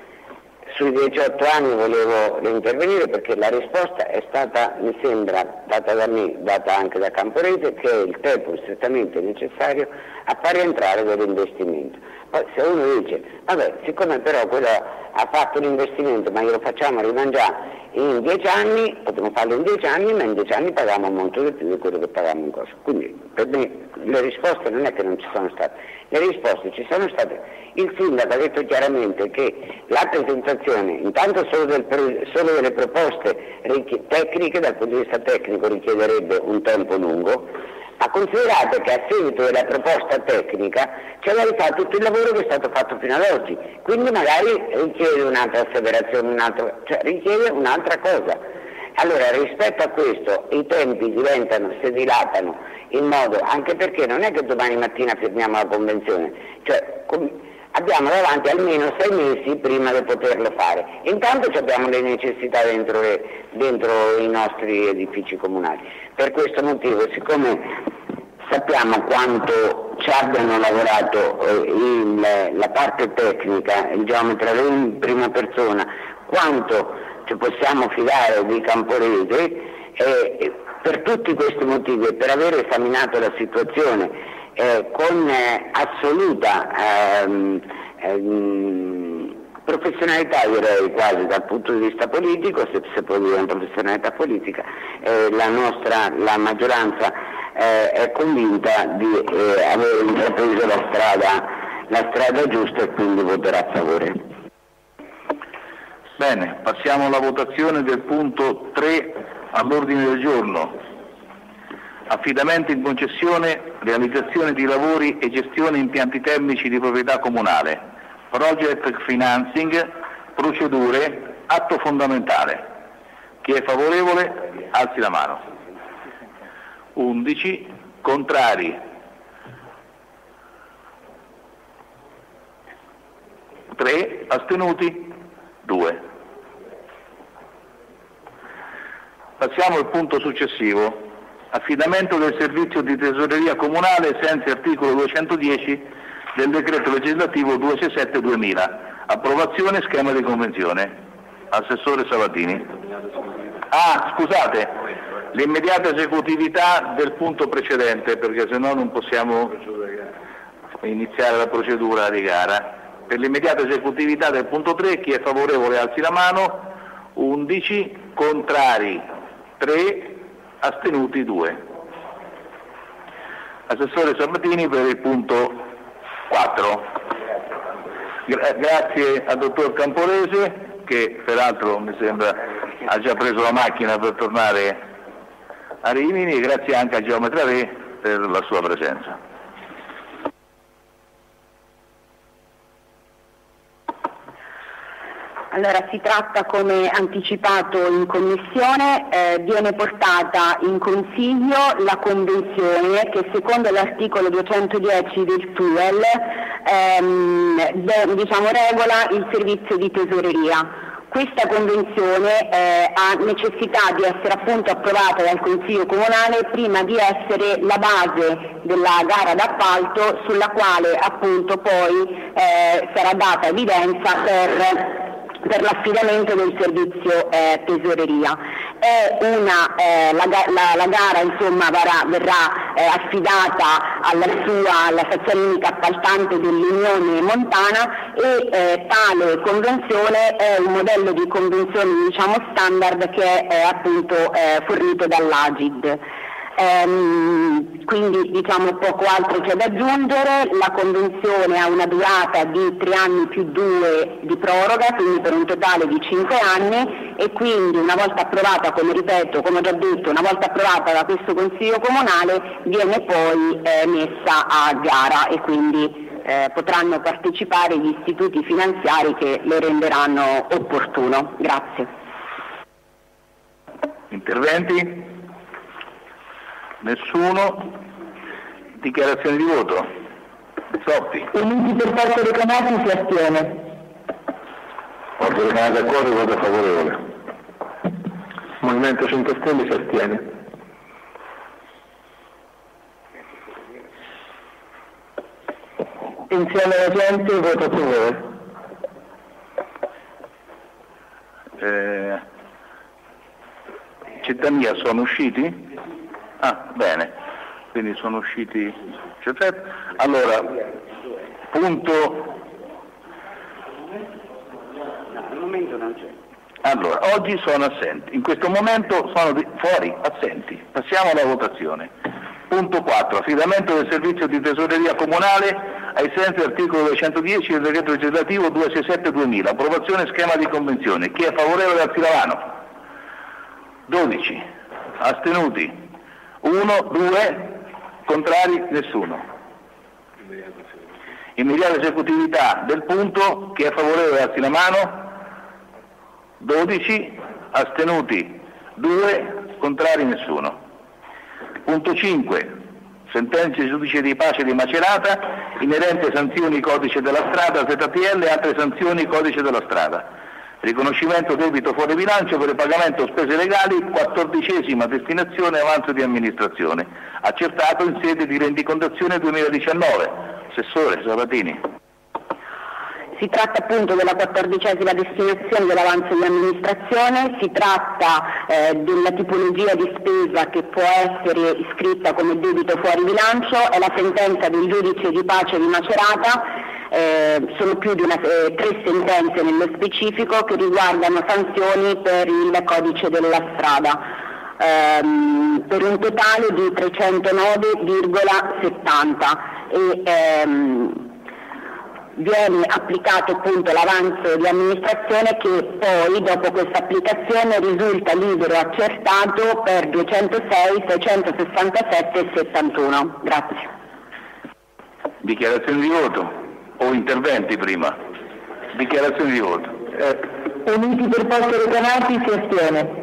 sui 18 anni volevo intervenire perché la risposta è stata, mi sembra, data da me, data anche da Camporese, che è il tempo strettamente necessario a far rientrare quell'investimento. Poi se uno dice, vabbè, siccome però quello ha fatto l'investimento ma glielo facciamo rimangiare in 10 anni, potremmo farlo in 10 anni, ma in 10 anni paghiamo molto di più di quello che paghiamo in cosa. Quindi per me le risposte non è che non ci sono state, le risposte ci sono state. Il sindaco ha detto chiaramente che la presentazione, intanto solo delle proposte tecniche, dal punto di vista tecnico richiederebbe un tempo lungo, ma considerate che a seguito della proposta tecnica c'è da rifare tutto il lavoro che è stato fatto fino ad oggi, quindi magari richiede un'altra asseverazione, richiede un'altra cosa. Allora rispetto a questo i tempi si dilatano in modo, anche perché non è che domani mattina firmiamo la convenzione, abbiamo davanti almeno 6 mesi prima di poterlo fare. Intanto abbiamo le necessità dentro i nostri edifici comunali. Per questo motivo, siccome sappiamo quanto ci abbiano lavorato la parte tecnica, il geometra in prima persona, quanto ci possiamo fidare di Camporese, per tutti questi motivi e per aver esaminato la situazione con assoluta professionalità, direi quasi dal punto di vista politico, se può dire una professionalità politica, la maggioranza è convinta di aver intrapreso la strada giusta e quindi voterà a favore. Bene, passiamo alla votazione del punto 3 all'ordine del giorno. affidamento in concessione, realizzazione di lavori e gestione impianti termici di proprietà comunale, project financing, procedure, atto fondamentale. Chi è favorevole alzi la mano. 11, contrari 3, astenuti 2. Passiamo al punto successivo. Affidamento del servizio di tesoreria comunale senza articolo 210 del decreto legislativo 267-2000. Approvazione schema di convenzione. Assessore Sabatini. Scusate, l'immediata esecutività del punto precedente, perché se no non possiamo iniziare la procedura di gara. Per l'immediata esecutività del punto 3, chi è favorevole alzi la mano. 11, contrari 3, astenuti 2. Assessore Sabatini per il punto 4. Grazie al dottor Camporese, che peraltro mi sembra ha già preso la macchina per tornare a Rimini, e grazie anche a Geometra Re per la sua presenza. Allora, si tratta, come anticipato in Commissione, viene portata in Consiglio la Convenzione che secondo l'articolo 210 del TUEL regola il servizio di tesoreria. Questa Convenzione ha necessità di essere appunto approvata dal Consiglio Comunale prima di essere la base della gara d'appalto sulla quale appunto poi sarà data evidenza per l'affidamento del servizio tesoreria. La gara insomma verrà affidata alla stazione unica appaltante dell'Unione Montana, e tale convenzione è un modello di convenzione standard che è appunto fornito dall'Agid. Quindi poco altro c'è da aggiungere. La Convenzione ha una durata di 3 anni più 2 di proroga, quindi per un totale di 5 anni, e quindi una volta approvata, come ho già detto, una volta approvata da questo Consiglio Comunale viene poi messa a gara, e quindi potranno partecipare gli istituti finanziari che lo renderanno opportuno. Grazie. Interventi? Nessuno? Dichiarazione di voto? Soppi. Uniti per Porto Recanati si astiene. Porto Recanati d'accordo, voto favorevole. Movimento 5 Stelle si astiene. Insieme alla gente voto a favore. Cittadini sono usciti? Bene, quindi sono usciti. Allora, punto. Al momento non c'è. Allora, oggi sono assenti, in questo momento sono fuori, assenti. Passiamo alla votazione. Punto 4. Affidamento del servizio di tesoreria comunale ai sensi dell'articolo 210 del decreto legislativo 267-2000. Approvazione schema di convenzione. Chi è favorevole alzi la mano. 12. Astenuti. 1, 2, contrari, nessuno. Immediata esecutività del punto, chi è favorevole alzi la mano. 12, astenuti 2, contrari nessuno. Punto 5, sentenze di giudice di pace di Macerata, inerente sanzioni codice della strada, ZTL e altre sanzioni codice della strada. Riconoscimento debito fuori bilancio per il pagamento spese legali, 14ª destinazione avanzo di amministrazione, accertato in sede di rendicontazione 2019. Assessore Sabatini. Si tratta appunto della 14ª destinazione dell'avanzo di amministrazione, si tratta della tipologia di spesa che può essere iscritta come debito fuori bilancio, è la sentenza del giudice di pace di Macerata. Sono più di 3 sentenze nello specifico che riguardano sanzioni per il codice della strada, per un totale di 309,70. viene applicato appunto l'avanzo di amministrazione che poi dopo questa applicazione risulta libero accertato per 206, 667 e 71. Grazie. Dichiarazioni di voto o interventi prima? Dichiarazioni di voto. Uniti per Posto Recanati si astiene.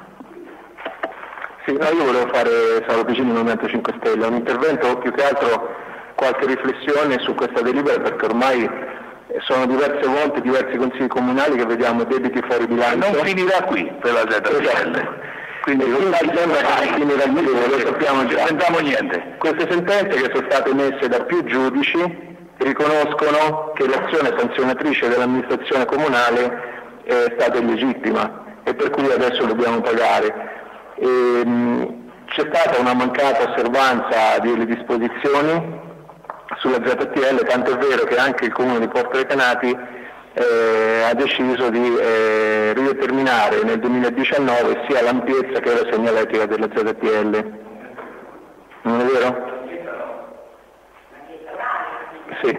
Sì, no, io volevo fare, stavo vicino al Movimento 5 Stelle, un intervento, più che altro qualche riflessione su questa delibera, perché ormai sono diverse volte, diversi consigli comunali che vediamo debiti fuori bilancio. Non finirà qui per la ZTL. Quindi non sembra che finirà qui, lo sappiamo già. Non sentiamo niente. Queste sentenze che sono state emesse da più giudici riconoscono che l'azione sanzionatrice dell'amministrazione comunale è stata illegittima e per cui adesso dobbiamo pagare. C'è stata una mancata osservanza delle disposizioni sulla ZTL, tanto è vero che anche il Comune di Porto Recanati ha deciso di rideterminare nel 2019 sia l'ampiezza che la segnaletica della ZTL. Non è vero? Sì.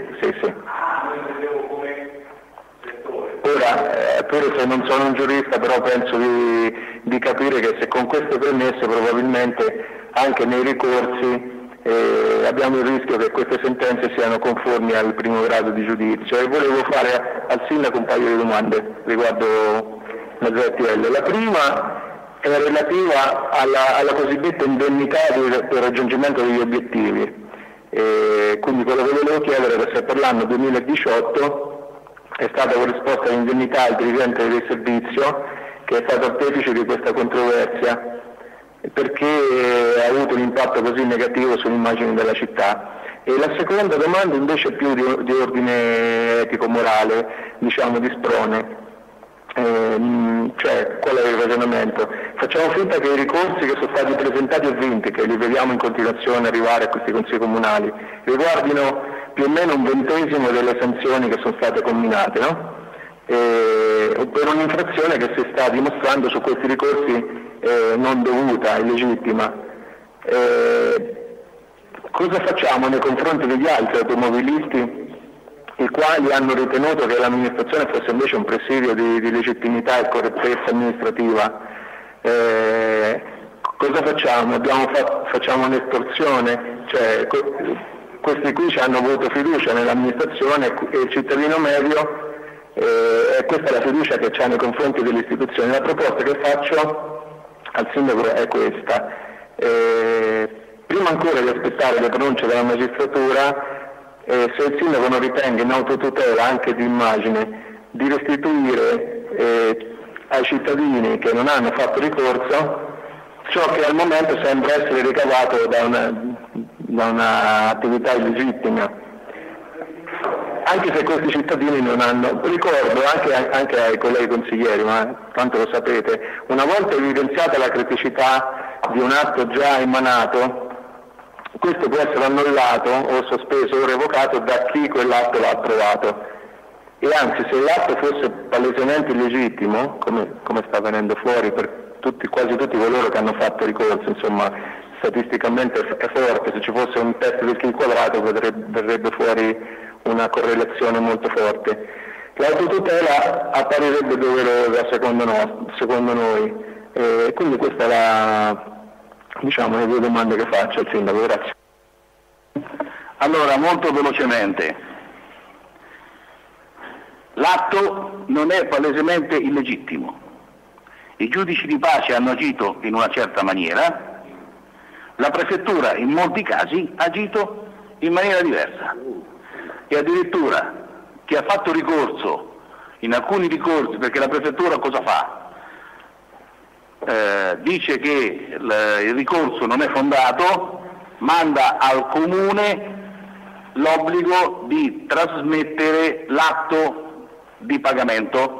Ora, pure se non sono un giurista, però penso di capire che se con queste premesse probabilmente anche nei ricorsi abbiamo il rischio che queste sentenze siano conformi al primo grado di giudizio. E volevo fare al Sindaco un paio di domande riguardo la ZTL. La prima è relativa alla cosiddetta indennità per il raggiungimento degli obiettivi. Quindi quello che volevo chiedere è se per l'anno 2018 è stata corrisposta l'indennità al dirigente del servizio che è stato artefice di questa controversia, perché ha avuto un impatto così negativo sull'immagine della città. E la seconda domanda invece è più di ordine etico-morale, diciamo di sprone. Cioè, qual è il ragionamento? Facciamo finta che i ricorsi che sono stati presentati e vinti, che li vediamo in continuazione arrivare a questi consigli comunali, riguardino più o meno un 20° delle sanzioni che sono state comminate, no? Per un'infrazione che si sta dimostrando su questi ricorsi non dovuta, illegittima. Cosa facciamo nei confronti degli altri automobilisti i quali hanno ritenuto che l'amministrazione fosse invece un presidio di legittimità e correttezza amministrativa? Cosa facciamo? Facciamo un'estorsione? Cioè, questi qui ci hanno avuto fiducia nell'amministrazione e il cittadino medio, e questa è la fiducia che c'ha nei confronti delle istituzioni. La proposta che faccio al Sindaco è questa. Prima ancora di aspettare le pronunce della magistratura, se il Sindaco non ritenga in autotutela anche di immagine di restituire ai cittadini che non hanno fatto ricorso ciò che al momento sembra essere ricavato da un'attività illegittima, anche se questi cittadini non hanno, ricordo anche ai colleghi consiglieri, ma tanto lo sapete, una volta evidenziata la criticità di un atto già emanato, questo può essere annullato o sospeso o revocato da chi quell'atto l'ha approvato. E anzi, se l'atto fosse palesemente illegittimo, come sta venendo fuori per quasi tutti coloro che hanno fatto ricorso, insomma, statisticamente è forte, se ci fosse un test del chi quadrato verrebbe fuori una correlazione molto forte. L'autotutela apparirebbe doverosa secondo noi, quindi questa è le due domande che faccio al Sindaco. Grazie. Allora, molto velocemente, l'atto non è palesemente illegittimo, i giudici di pace hanno agito in una certa maniera, la prefettura in molti casi ha agito in maniera diversa e addirittura chi ha fatto ricorso, in alcuni ricorsi, perché la prefettura cosa fa? Dice che il ricorso non è fondato, manda al comune l'obbligo di trasmettere l'atto di pagamento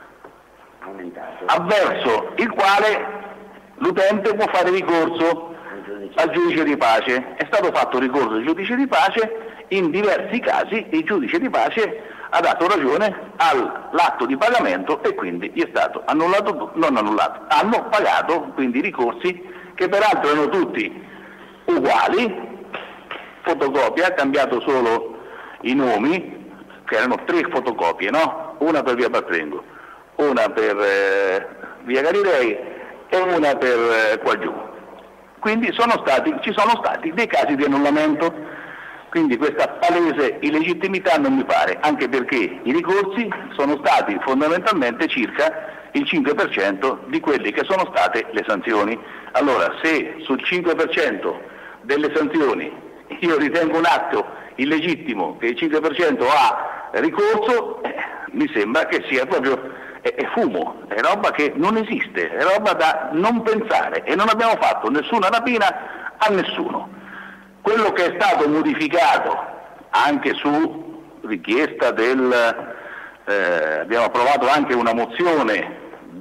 avverso il quale l'utente può fare ricorso al giudice di pace. È stato fatto ricorso al giudice di pace, in diversi casi il giudice di pace ha dato ragione all'atto di pagamento e quindi gli è stato hanno pagato quindi i ricorsi che peraltro erano tutti uguali, fotocopia, ha cambiato solo i nomi, che erano 3 fotocopie, no? Una per via Bartrengo, una per via Galilei e una per qua giù. Quindi ci sono stati dei casi di annullamento, quindi questa palese illegittimità non mi pare, anche perché i ricorsi sono stati fondamentalmente circa il 5% di quelle che sono state le sanzioni. Allora, se sul 5% delle sanzioni io ritengo un atto illegittimo che il 5% ha ricorso, mi sembra che sia proprio è fumo, è roba che non esiste, è roba da non pensare, e non abbiamo fatto nessuna rapina a nessuno. Quello che è stato modificato anche su richiesta abbiamo approvato anche una mozione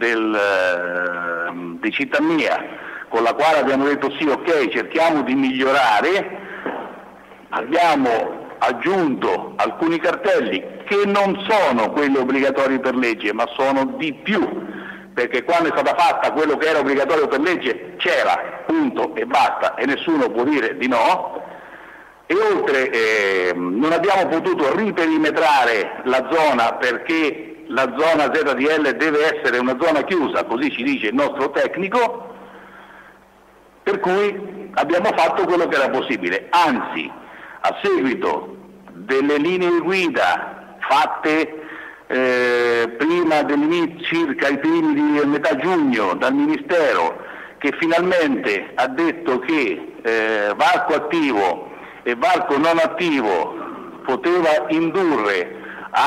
di Città Mia, con la quale abbiamo detto sì, ok, cerchiamo di migliorare, abbiamo aggiunto alcuni cartelli che non sono quelli obbligatori per legge, ma sono di più, perché quando è stata fatta quello che era obbligatorio per legge c'era, punto e basta, e nessuno può dire di no. E oltre non abbiamo potuto riperimetrare la zona, perché la zona ZTL deve essere una zona chiusa, così ci dice il nostro tecnico, per cui abbiamo fatto quello che era possibile, anzi a seguito delle linee guida fatte prima dell'inizio, circa i primi di metà giugno, dal Ministero, che finalmente ha detto che varco attivo e varco non attivo poteva indurre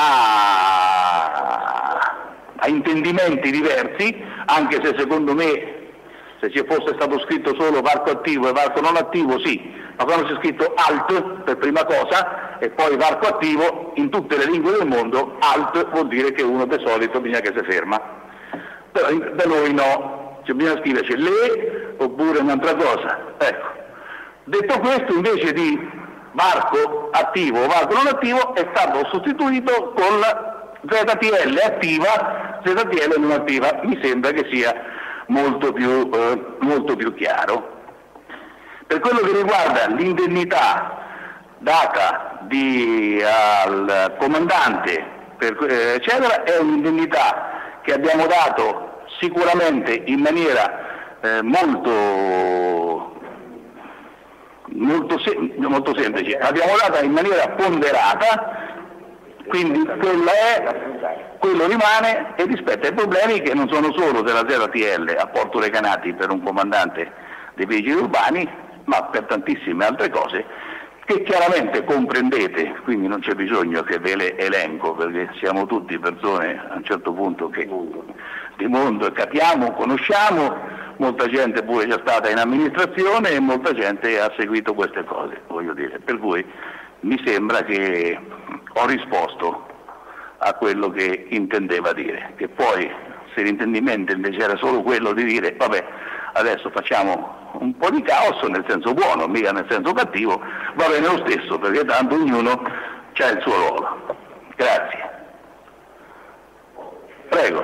a intendimenti diversi, anche se secondo me se ci fosse stato scritto solo varco attivo e varco non attivo sì, ma quando c'è scritto alt per prima cosa e poi varco attivo, in tutte le lingue del mondo alt vuol dire che uno di solito bisogna che si ferma, però da noi no, bisogna scriverci le oppure un'altra cosa. Ecco. Detto questo, invece di varco attivo o varco non attivo è stato sostituito con la ZTL attiva, ZTL non attiva. Mi sembra che sia molto più chiaro. Per quello che riguarda l'indennità data al comandante eccetera, è un'indennità che abbiamo dato sicuramente in maniera molto semplice, l'abbiamo data in maniera ponderata, quindi quello rimane, e rispetto ai problemi che non sono solo della ZTL a Porto Recanati per un comandante dei vigili urbani, ma per tantissime altre cose che chiaramente comprendete, quindi non c'è bisogno che ve le elenco, perché siamo tutti persone a un certo punto che di mondo capiamo, conosciamo, molta gente pure è già stata in amministrazione e molta gente ha seguito queste cose, voglio dire, per cui mi sembra che ho risposto a quello che intendeva dire, che poi se l'intendimento invece era solo quello di dire vabbè adesso facciamo un po' di caos nel senso buono, mica nel senso cattivo, va bene lo stesso, perché tanto ognuno ha il suo ruolo. Grazie. Prego.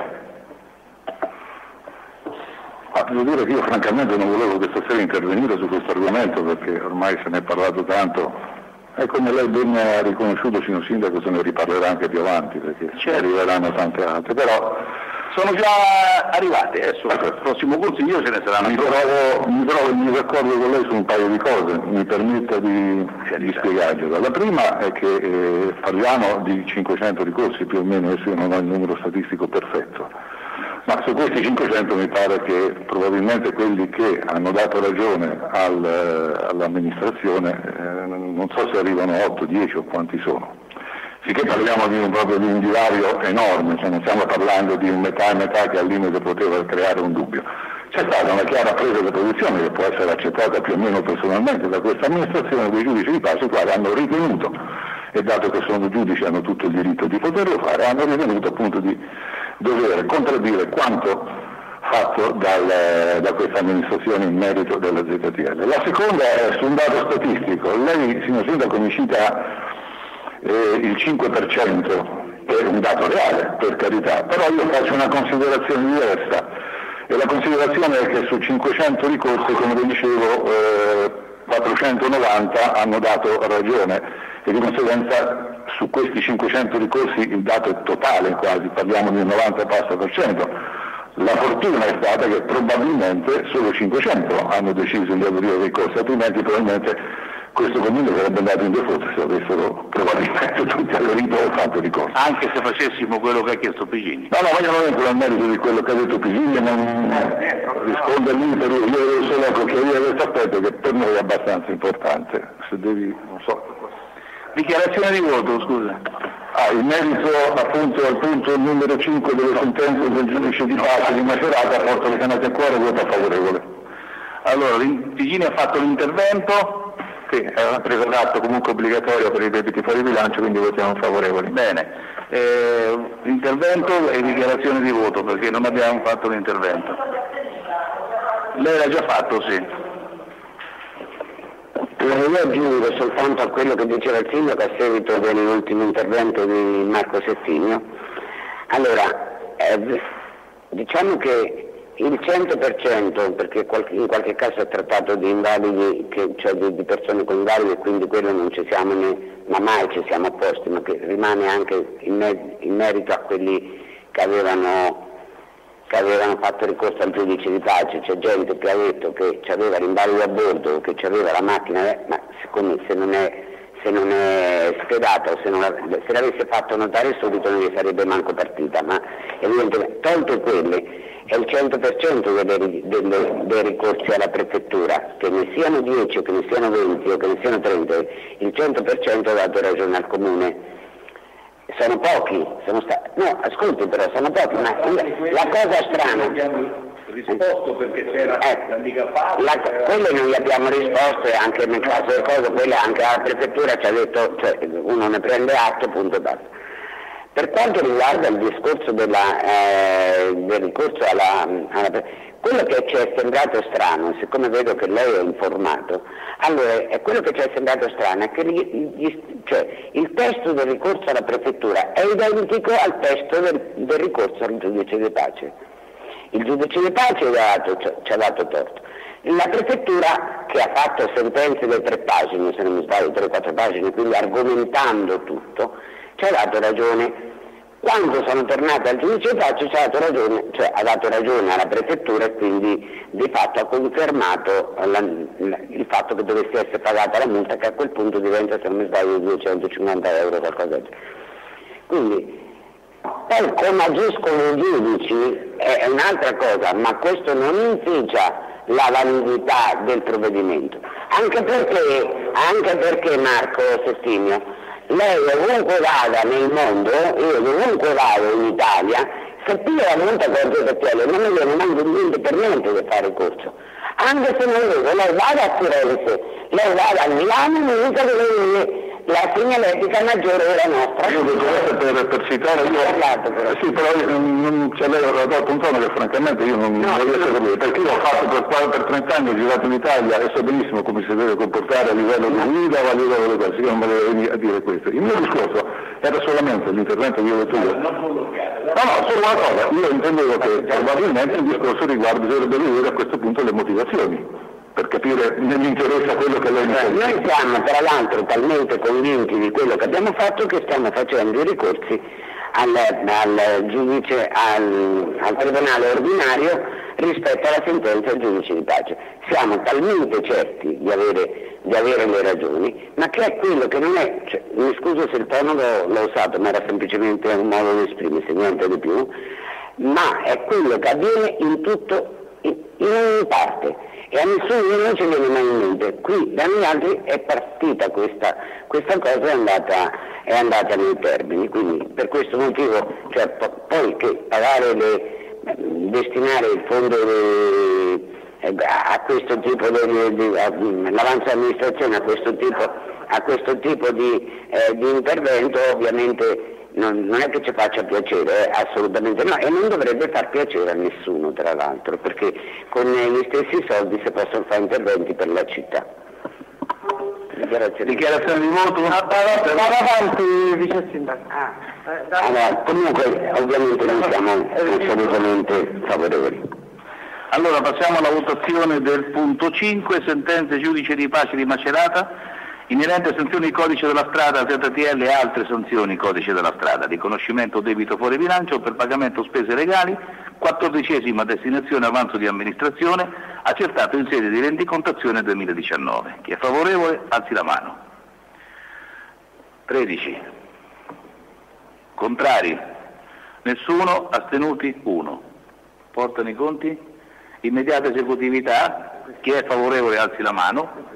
Devo dire che io francamente non volevo questa sera intervenire su questo argomento, perché ormai se ne è parlato tanto, e come lei ben ha riconosciuto, signor Sindaco, se ne riparlerà anche più avanti, perché arriveranno tante altre, però sono già arrivate, adesso il prossimo consiglio ce ne saranno. Mi trovo in disaccordo con lei su un paio di cose, mi permetta di spiegargliela. La prima è che parliamo di 500 ricorsi più o meno, adesso io non ho il numero statistico perfetto, ma su questi 500 mi pare che probabilmente quelli che hanno dato ragione all'amministrazione, non so se arrivano 8, 10 o quanti sono. Sicché parliamo di un divario enorme, cioè non stiamo parlando di un metà e metà che al limite poteva creare un dubbio. C'è stata una chiara presa di posizione che può essere accettata più o meno personalmente da questa amministrazione, dei giudici di pace, i quali hanno ritenuto, e dato che sono giudici hanno tutto il diritto di poterlo fare, hanno ritenuto appunto di dover contraddire quanto fatto da questa amministrazione in merito della ZTL. La seconda è su un dato statistico. Lei, signor Sindaco, mi cita il 5%, che è un dato reale, per carità, però io faccio una considerazione diversa, e la considerazione è che su 500 ricorsi, come vi dicevo, 490 hanno dato ragione, e di conseguenza su questi 500 ricorsi il dato è totale quasi, parliamo del 90%. La fortuna è stata che probabilmente solo 500 hanno deciso di aprire il ricorso, altrimenti probabilmente questo comune sarebbe andato in default se avessero probabilmente tutti aderito o fatto ricorso. Anche se facessimo quello che ha chiesto Pisini. No, ma io non entro nel merito di quello che ha detto Pisini, non rispondo all'Inter, io solo chiarire questo aspetto che per noi è abbastanza importante. Se devi, non so. Dichiarazione di voto, scusa. In merito appunto al punto numero 5 delle sentenze del giudice di pace di Macerata, porto le canate a cuore, voto favorevole. Allora, Pisini ha fatto l'intervento. Sì, è una presa d'atto comunque obbligatoria per i debiti fuori bilancio, quindi votiamo favorevoli. Bene, intervento e dichiarazione di voto, perché non abbiamo fatto l'intervento. Lei l'ha già fatto, sì. Io aggiungo soltanto a quello che diceva il Sindaco a seguito dell'ultimo intervento di Marco Settimio. Allora, diciamo che il 100%, perché in qualche caso è trattato di invalidi, cioè di persone con invalidi, e quindi quello non ci siamo ma mai ci siamo opposti, ma che rimane anche in merito a quelli che avevano fatto ricorso al giudice di pace. C'è gente che ha detto che aveva l'invalido a bordo, che aveva la macchina, ma siccome se non è schedata o se l'avesse fatto notare subito non gli sarebbe manco partita, ma evidentemente tolto quelle è il 100% dei ricorsi alla prefettura, che ne siano 10 o che ne siano 20 o che ne siano 30, il 100% ha dato ragione al comune. Sono pochi, no, ascolti però, sono pochi, ma la cosa strana... risposto perché c'era quelle non gli abbiamo risposto, e anche nel caso del coso, quelle anche la prefettura ci ha detto, cioè uno ne prende atto, punto e basta. Per quanto riguarda il discorso del ricorso quello che ci è sembrato strano, siccome vedo che lei è informato, allora quello che ci è sembrato strano è che il testo del ricorso alla prefettura è identico al testo del ricorso al giudice di pace. Il giudice di pace ci ha dato torto. La prefettura, che ha fatto sentenze di 3 pagine, se non mi sbaglio 3-4 pagine, quindi argomentando tutto, ci ha dato ragione. Quando sono tornata al giudice di pace ci ha dato ragione, cioè ha dato ragione alla prefettura, e quindi di fatto ha confermato il fatto che dovesse essere pagata la multa, che a quel punto diventa, se non mi sbaglio, 250 euro, qualcosa del genere. Quindi poi come agiscono i giudici è un'altra cosa, ma questo non inficia la validità del provvedimento, anche perché Marco Settimio, lei ovunque vada nel mondo, io ovunque vado in Italia, se piglia la multa con il GPL non mi viene manco niente per niente di fare corso, anche se non vedo, lei vada a Firenze, lei vada a Milano, mi dica che lei la segnaletica maggiore è la nostra. Io per citare, sì, però lei aveva dato un tono che francamente io non riesco a capire, perché io ho fatto per 30 anni, ho girato l'Italia e so benissimo come si deve comportare a livello di guida o a livello delle cose, io non me devo venire a dire questo. Il mio discorso era solamente l'intervento che io ho detto io. No, solo una cosa, io intendevo che probabilmente il discorso dovrebbe vedere a questo punto le motivazioni, per capire nell'interesse a quello che lei mi dice. Noi siamo tra l'altro talmente convinti di quello che abbiamo fatto che stiamo facendo i ricorsi al giudice, al tribunale ordinario rispetto alla sentenza del giudice di pace. Siamo talmente certi di avere le ragioni, ma che è quello che non è, cioè, mi scuso se il tono l'ho usato, ma era semplicemente un modo di esprimersi, niente di più, ma è quello che avviene in ogni parte. E a nessuno non ci viene mai in mente. Qui da noi altri è partita questa cosa, è andata nei termini, quindi per questo motivo, cioè, poi che destinare il fondo a questo tipo l'avanzo amministrazione a questo tipo di intervento, ovviamente non è che ci faccia piacere, assolutamente no, e non dovrebbe far piacere a nessuno, tra l'altro, perché con gli stessi soldi si possono fare interventi per la città. Dichiarazione di voto? Vado avanti, vice sindaco. Allora, comunque ovviamente noi siamo assolutamente favorevoli. Allora passiamo alla votazione del punto 5, sentenze giudice di pace di Macerata. Inerente sanzioni codice della strada, ZTL e altre sanzioni codice della strada, riconoscimento debito fuori bilancio per pagamento spese legali, 14ª destinazione avanzo di amministrazione, accertato in sede di rendicontazione 2019. Chi è favorevole alzi la mano. 13. Contrari? Nessuno, astenuti 1. Portano i conti? Immediata esecutività, chi è favorevole alzi la mano.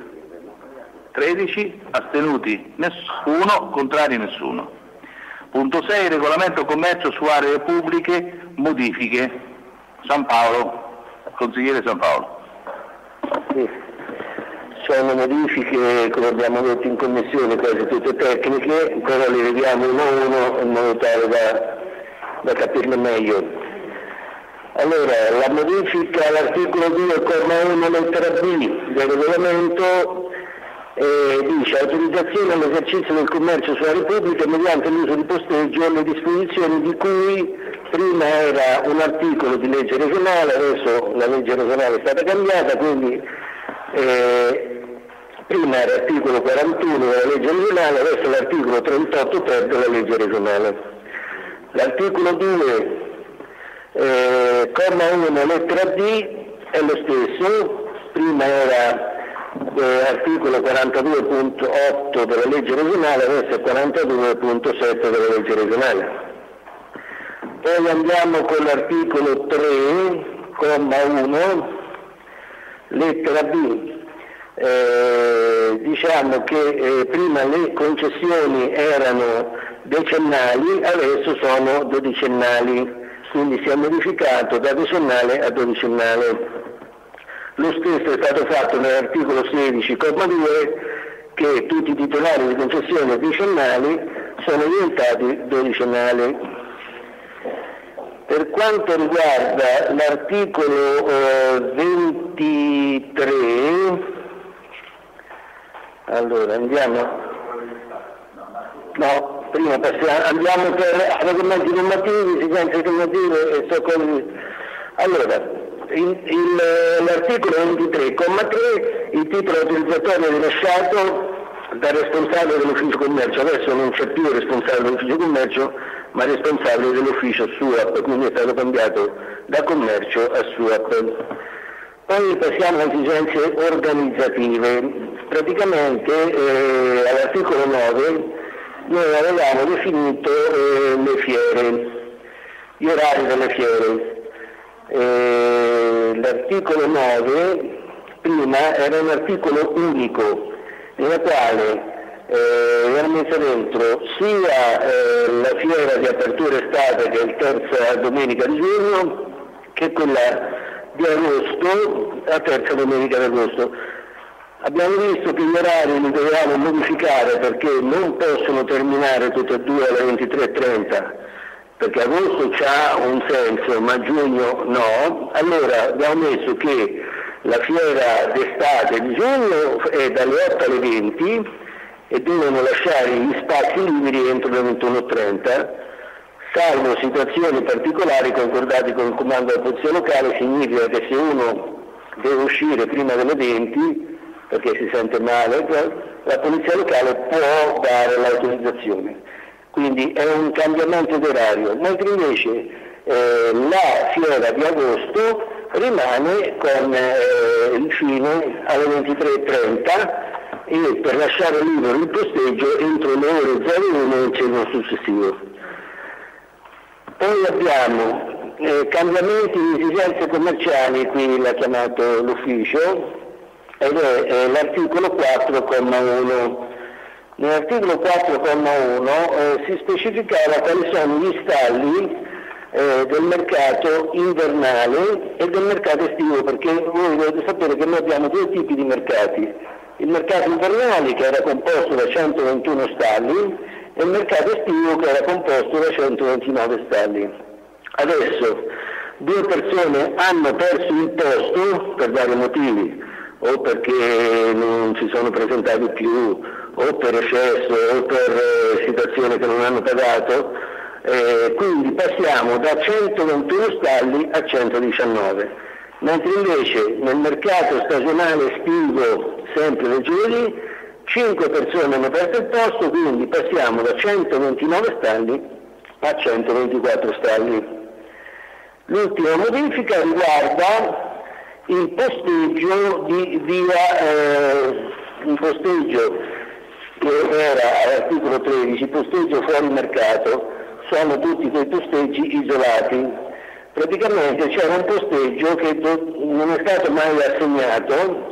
13, astenuti nessuno, contrari nessuno. Punto 6, regolamento commercio su aree pubbliche, modifiche. San Paolo, consigliere San Paolo. Sì. Sono modifiche, come abbiamo detto in commissione, quasi tutte tecniche, però le vediamo uno a uno in modo tale da capirle meglio. Allora, la modifica all'articolo 2, comma 1, lettera B del regolamento dice autorizzazione all'esercizio del commercio su aree pubbliche mediante l'uso di posteggio, le disposizioni di cui prima era un articolo di legge regionale, adesso la legge regionale è stata cambiata, quindi prima era l'articolo 41 della legge regionale, adesso l'articolo 38 ter della legge regionale. L'articolo 2 comma 1 lettera D è lo stesso, prima era articolo 42.8 della legge regionale, adesso è 42.7 della legge regionale. Poi andiamo con l'articolo 3, comma 1, lettera B. Diciamo che prima le concessioni erano decennali, adesso sono dodicennali, quindi si è modificato da decennale a dodicennale. Lo stesso è stato fatto nell'articolo 16,2 che tutti i titolari di concessioni decennali sono diventati dodicennali. Per quanto riguarda l'articolo 23, allora andiamo, no, prima passiamo, andiamo per argomenti normativi, esigenze normative e soccorsi. Allora, l'articolo 23,3, il titolo autorizzatorio rilasciato dal responsabile dell'ufficio commercio, adesso non c'è più responsabile dell'ufficio commercio, ma responsabile dell'ufficio SUAP, quindi è stato cambiato da commercio a SUAP. Poi passiamo alle esigenze organizzative. Praticamente all'articolo 9 noi avevamo definito le fiere, gli orari delle fiere. L'articolo 9 prima era un articolo unico nella quale era messa dentro sia la fiera di apertura estate che è il terza domenica di giugno che quella di agosto, la terza domenica di agosto. Abbiamo visto che gli orari li dovevamo modificare perché non possono terminare tutti e due alle 23:30, perché agosto c'ha un senso ma giugno no. Allora abbiamo messo che la fiera d'estate di giugno è dalle 8 alle 20 e devono lasciare gli spazi liberi entro le 21:30, salvo situazioni particolari concordati con il comando della polizia locale. Significa che se uno deve uscire prima delle 20 perché si sente male, la polizia locale può dare l'autorizzazione. Quindi è un cambiamento d'orario, mentre invece la fiera di agosto rimane con il fine alle 23:30 e per lasciare libero il posteggio entro le ore 01 del giorno successivo. Poi abbiamo cambiamenti di esigenze commerciali, qui l'ha chiamato l'ufficio, ed è l'articolo 4,1. Nell'articolo 4,1 si specificava quali sono gli stalli del mercato invernale e del mercato estivo, perché voi dovete sapere che noi abbiamo due tipi di mercati: il mercato invernale che era composto da 121 stalli e il mercato estivo che era composto da 129 stalli. Adesso due persone hanno perso il posto per vari motivi, o perché non si sono presentati più, o per eccesso, o per situazioni che non hanno pagato, quindi passiamo da 121 stalli a 119, mentre invece nel mercato stagionale estivo, sempre del giovedì, 5 persone hanno perso il posto, quindi passiamo da 129 stalli a 124 stalli. L'ultima modifica riguarda il posteggio di un posteggio che era all'articolo 13, posteggio fuori mercato, sono tutti quei posteggi isolati. Praticamente c'era un posteggio che non è stato mai assegnato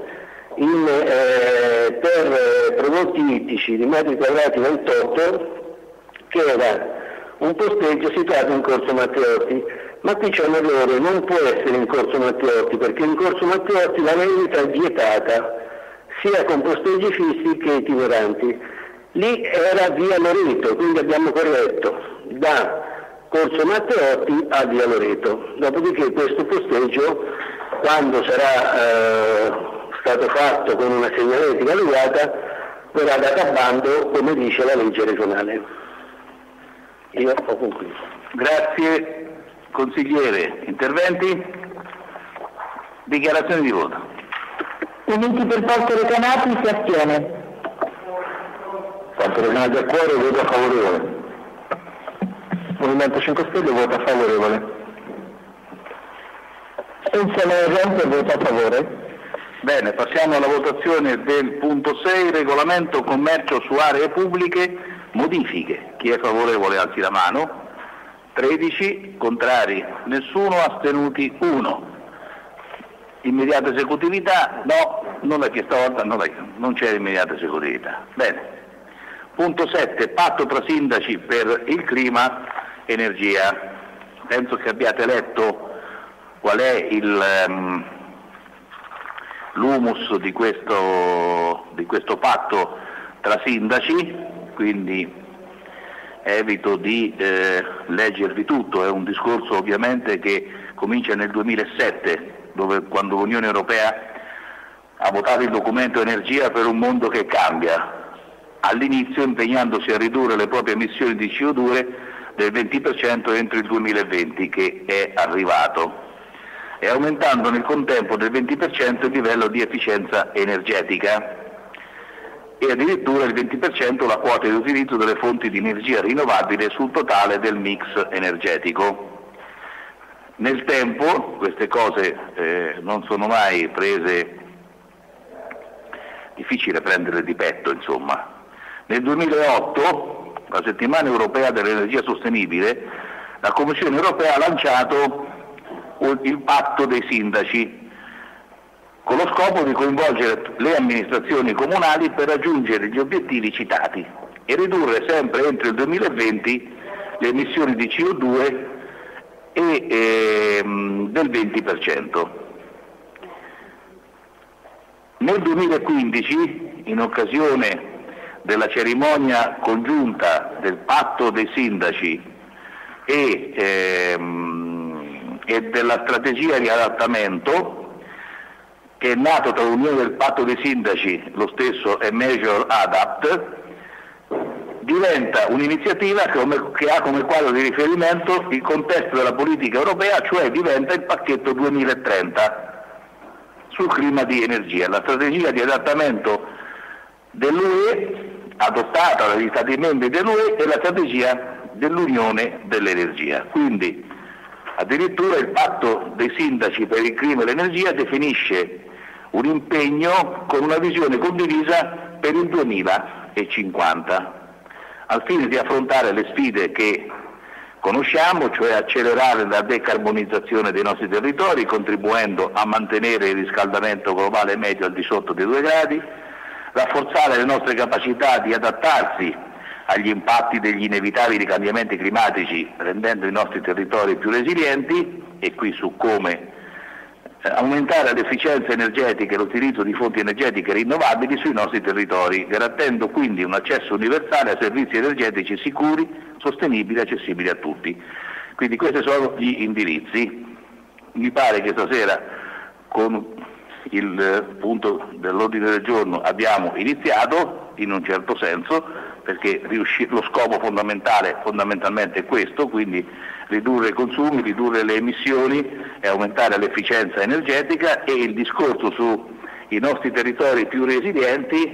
per prodotti ittici di metri quadrati 28, che era un posteggio situato in Corso Matteotti, ma qui c'è un errore, non può essere in Corso Matteotti, perché in Corso Matteotti la vendita è vietata, sia con posteggi fissi che itineranti. Lì era via Loreto, quindi abbiamo corretto da Corso Matteotti a via Loreto. Dopodiché questo posteggio, quando sarà stato fatto con una segnaletica adeguata, verrà dato a bando come dice la legge regionale. Io ho concluso. Grazie. Consigliere, interventi? Dichiarazioni di voto. Uniti per Porto Recanati, si astiene. Porto Recanati a cuore, voto favorevole. Movimento 5 Stelle, voto favorevole. Astensione errante, voto a favore. Bene, passiamo alla votazione del punto 6, regolamento commercio su aree pubbliche, modifiche. Chi è favorevole alzi la mano. 13, contrari, nessuno, astenuti 1. Immediata esecutività? No, non è che stavolta non c'è immediata esecutività. Bene. Punto 7, patto tra sindaci per il clima, energia. Penso che abbiate letto qual è l'humus di questo patto tra sindaci, quindi evito di leggervi tutto, è un discorso ovviamente che comincia nel 2007, quando l'Unione Europea ha votato il documento Energia per un mondo che cambia, all'inizio impegnandosi a ridurre le proprie emissioni di CO2 del 20% entro il 2020, che è arrivato, e aumentando nel contempo del 20% il livello di efficienza energetica e addirittura il 20% la quota di utilizzo delle fonti di energia rinnovabile sul totale del mix energetico. Nel tempo queste cose non sono mai prese, difficile prenderle di petto, insomma. Nel 2008, la settimana europea dell'energia sostenibile, la Commissione europea ha lanciato il patto dei sindaci, con lo scopo di coinvolgere le amministrazioni comunali per raggiungere gli obiettivi citati e ridurre sempre entro il 2020 le emissioni di CO2 del 20%. Nel 2015, in occasione della cerimonia congiunta del patto dei sindaci e della strategia di adattamento, che è nato tra l'unione del patto dei sindaci, lo stesso è Measure Adapt, diventa un'iniziativa che ha come quadro di riferimento il contesto della politica europea, cioè diventa il pacchetto 2030 sul clima di energia, la strategia di adattamento dell'UE adottata dagli Stati membri dell'UE e la strategia dell'Unione dell'Energia. Quindi addirittura il patto dei sindaci per il clima e l'energia definisce un impegno con una visione condivisa per il 2050, al fine di affrontare le sfide che conosciamo, cioè accelerare la decarbonizzazione dei nostri territori, contribuendo a mantenere il riscaldamento globale medio al di sotto dei 2 gradi, rafforzare le nostre capacità di adattarsi agli impatti degli inevitabili cambiamenti climatici, rendendo i nostri territori più resilienti, e qui su come aumentare l'efficienza energetica e l'utilizzo di fonti energetiche rinnovabili sui nostri territori, garantendo quindi un accesso universale a servizi energetici sicuri, sostenibili e accessibili a tutti. Quindi questi sono gli indirizzi. Mi pare che stasera con il punto dell'ordine del giorno abbiamo iniziato in un certo senso, perché lo scopo fondamentalmente è questo, quindi ridurre i consumi, ridurre le emissioni e aumentare l'efficienza energetica, e il discorso sui nostri territori più resilienti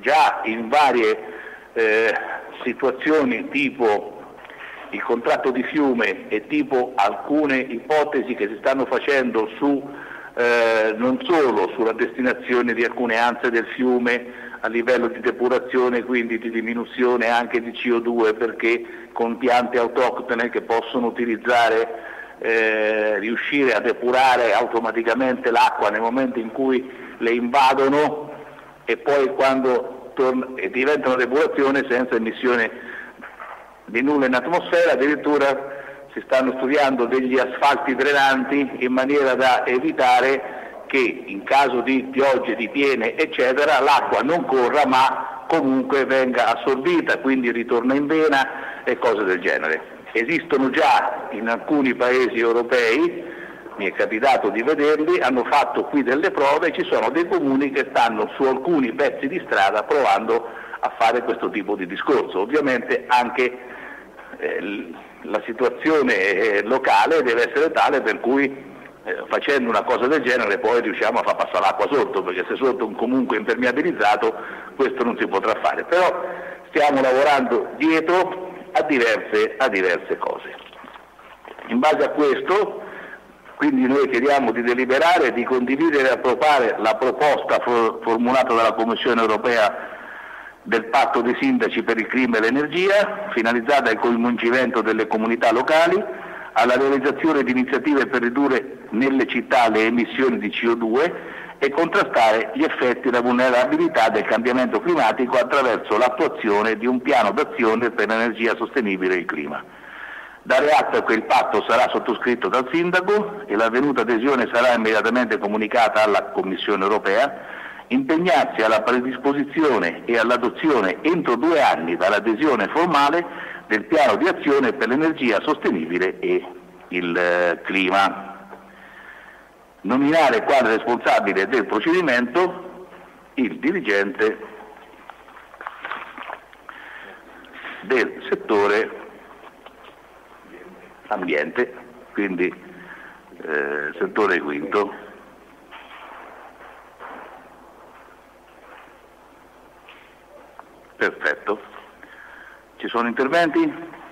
già in varie situazioni tipo il contratto di fiume e tipo alcune ipotesi che si stanno facendo su non solo sulla destinazione di alcune anse del fiume a livello di depurazione, quindi di diminuzione anche di CO2, perché con piante autoctone che possono riuscire a depurare automaticamente l'acqua nel momento in cui le invadono e poi quando diventano depurazione senza emissione di nulla in atmosfera. Addirittura si stanno studiando degli asfalti drenanti in maniera da evitare che in caso di piogge, di piene eccetera, l'acqua non corra ma comunque venga assorbita, quindi ritorna in vena e cose del genere. Esistono già in alcuni paesi europei, mi è capitato di vederli, hanno fatto qui delle prove e ci sono dei comuni che stanno su alcuni pezzi di strada provando a fare questo tipo di discorso. Ovviamente anche la situazione locale deve essere tale per cui facendo una cosa del genere poi riusciamo a far passare l'acqua sotto, perché se sotto comunque impermeabilizzato questo non si potrà fare, però stiamo lavorando dietro a diverse cose. In base a questo quindi noi chiediamo di deliberare, di condividere e approvare la proposta formulata dalla Commissione europea del patto dei sindaci per il clima e l'energia, finalizzata al coinvolgimento delle comunità locali, alla realizzazione di iniziative per ridurre nelle città le emissioni di CO2 e contrastare gli effetti e la vulnerabilità del cambiamento climatico attraverso l'attuazione di un piano d'azione per l'energia sostenibile e il clima. Dare atto che il patto sarà sottoscritto dal sindaco e l'avvenuta adesione sarà immediatamente comunicata alla Commissione europea, impegnarsi alla predisposizione e all'adozione entro 2 anni dall'adesione formale del piano di azione per l'energia sostenibile e il clima. Nominare quale responsabile del procedimento il dirigente del settore ambiente, quindi settore quinto. Perfetto. Ci sono interventi?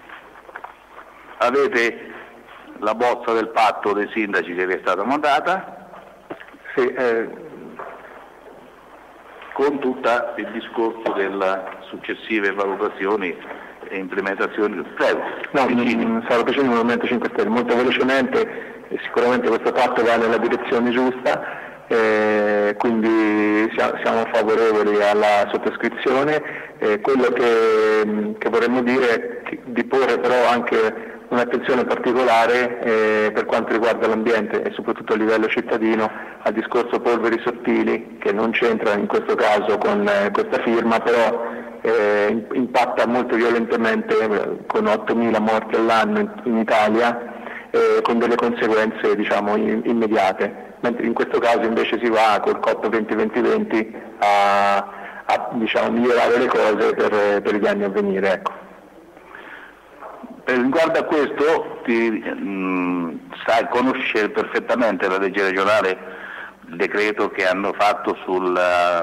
Avete la bozza del patto dei sindaci che vi è stata mandata? Sì, con tutto il discorso delle successive valutazioni e implementazioni. Prego. No, stavo facendo il Movimento 5 Stelle molto velocemente, sicuramente questo patto va nella direzione giusta. Quindi siamo favorevoli alla sottoscrizione. Quello che vorremmo dire è di porre però anche un'attenzione particolare per quanto riguarda l'ambiente e soprattutto a livello cittadino al discorso polveri sottili, che non c'entra in questo caso con questa firma, però impatta molto violentemente con 8.000 morti all'anno in Italia, con delle conseguenze diciamo immediate. Mentre in questo caso invece si va col COP 2020 a diciamo, migliorare le cose per gli anni a venire. Ecco. Riguardo a questo, sai conoscere perfettamente la legge regionale, il decreto che hanno fatto sul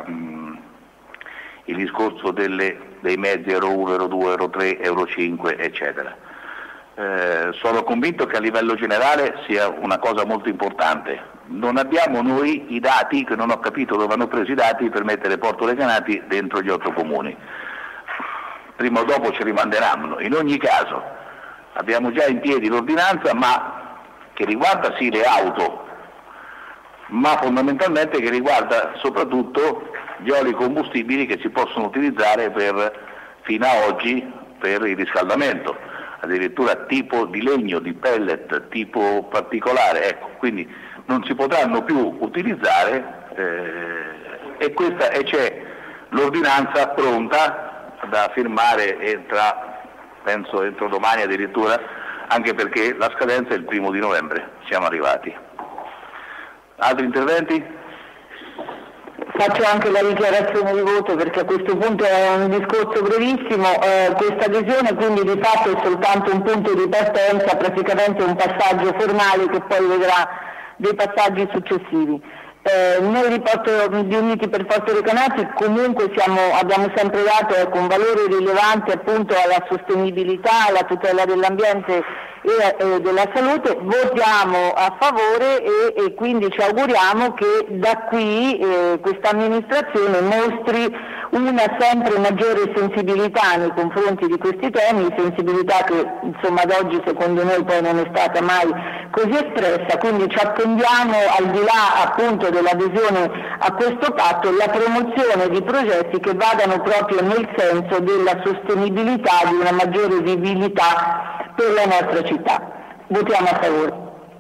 il discorso dei mezzi Euro 1, Euro 2, Euro 3, Euro 5, eccetera. Sono convinto che a livello generale sia una cosa molto importante. Non abbiamo noi i dati, che non ho capito dove hanno preso i dati per mettere Porto Recanati dentro gli 8 comuni. Prima o dopo ci rimanderanno. In ogni caso abbiamo già in piedi l'ordinanza, ma che riguarda sì le auto, ma fondamentalmente che riguarda soprattutto gli oli combustibili che si possono utilizzare fino a oggi per il riscaldamento, addirittura tipo di legno, di pellet, tipo particolare, ecco, quindi non si potranno più utilizzare e c'è l'ordinanza pronta da firmare penso entro domani addirittura, anche perché la scadenza è il 1° di novembre, siamo arrivati. Altri interventi? Faccio anche la dichiarazione di voto perché a questo punto è un discorso brevissimo. Questa adesione quindi di fatto è soltanto un punto di partenza, praticamente un passaggio formale che poi vedrà dei passaggi successivi. Noi di Uniti per Porto Recanati comunque abbiamo sempre dato un valore rilevante appunto alla sostenibilità, alla tutela dell'ambiente e della salute, votiamo a favore e quindi ci auguriamo che da qui questa amministrazione mostri una sempre maggiore sensibilità nei confronti di questi temi, sensibilità che insomma ad oggi secondo noi poi non è stata mai così espressa, quindi ci attendiamo al di là appunto dell'adesione a questo patto la promozione di progetti che vadano proprio nel senso della sostenibilità, di una maggiore vivibilità per la nostra città. Votiamo a favore.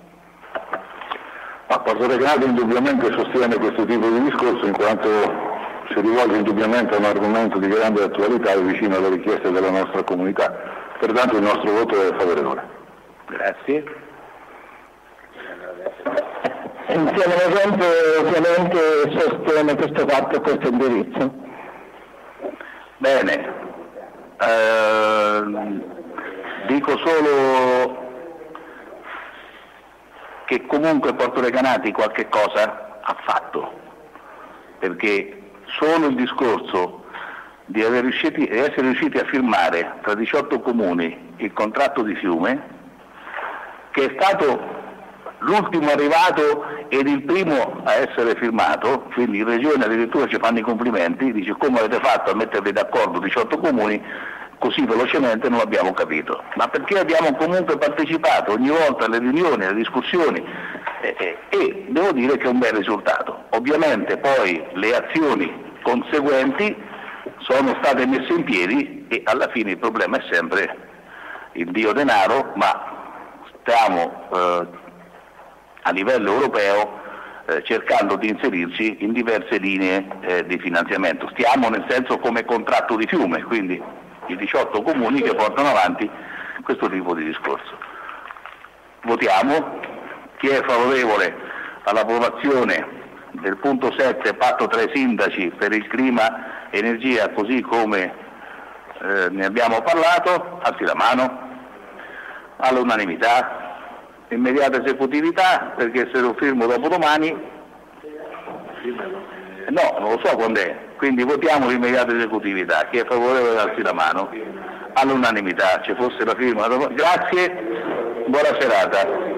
Porto Recanati indubbiamente sostiene questo tipo di discorso in quanto si rivolge indubbiamente a un argomento di grande attualità e vicino alle richieste della nostra comunità. Pertanto il nostro voto è favorevole. Grazie. Insieme alla gente ovviamente sostiene questo fatto e questo indirizzo. Bene, dico solo che comunque Porto Recanati qualche cosa ha fatto, perché solo il discorso di essere riusciti a firmare tra 18 comuni il contratto di fiume, che è stato l'ultimo arrivato ed il primo a essere firmato, quindi in Regione addirittura ci fanno i complimenti, dice come avete fatto a mettervi d'accordo 18 comuni così velocemente, non l'abbiamo capito, ma perché abbiamo comunque partecipato ogni volta alle riunioni, alle discussioni e devo dire che è un bel risultato. Ovviamente poi le azioni conseguenti sono state messe in piedi e alla fine il problema è sempre il dio denaro, ma stiamo a livello europeo cercando di inserirci in diverse linee di finanziamento. Stiamo nel senso come contratto di fiume, quindi i 18 comuni che portano avanti questo tipo di discorso. Votiamo. Chi è favorevole all'approvazione del punto 7, patto tra i sindaci per il clima e energia, così come ne abbiamo parlato, alzi la mano. All'unanimità. Immediata esecutività, perché se lo firmo dopodomani, no, non lo so quando è, quindi votiamo l'immediata esecutività. Chi è favorevole alzi la mano. All'unanimità, ci fosse la firma. Grazie, buona serata.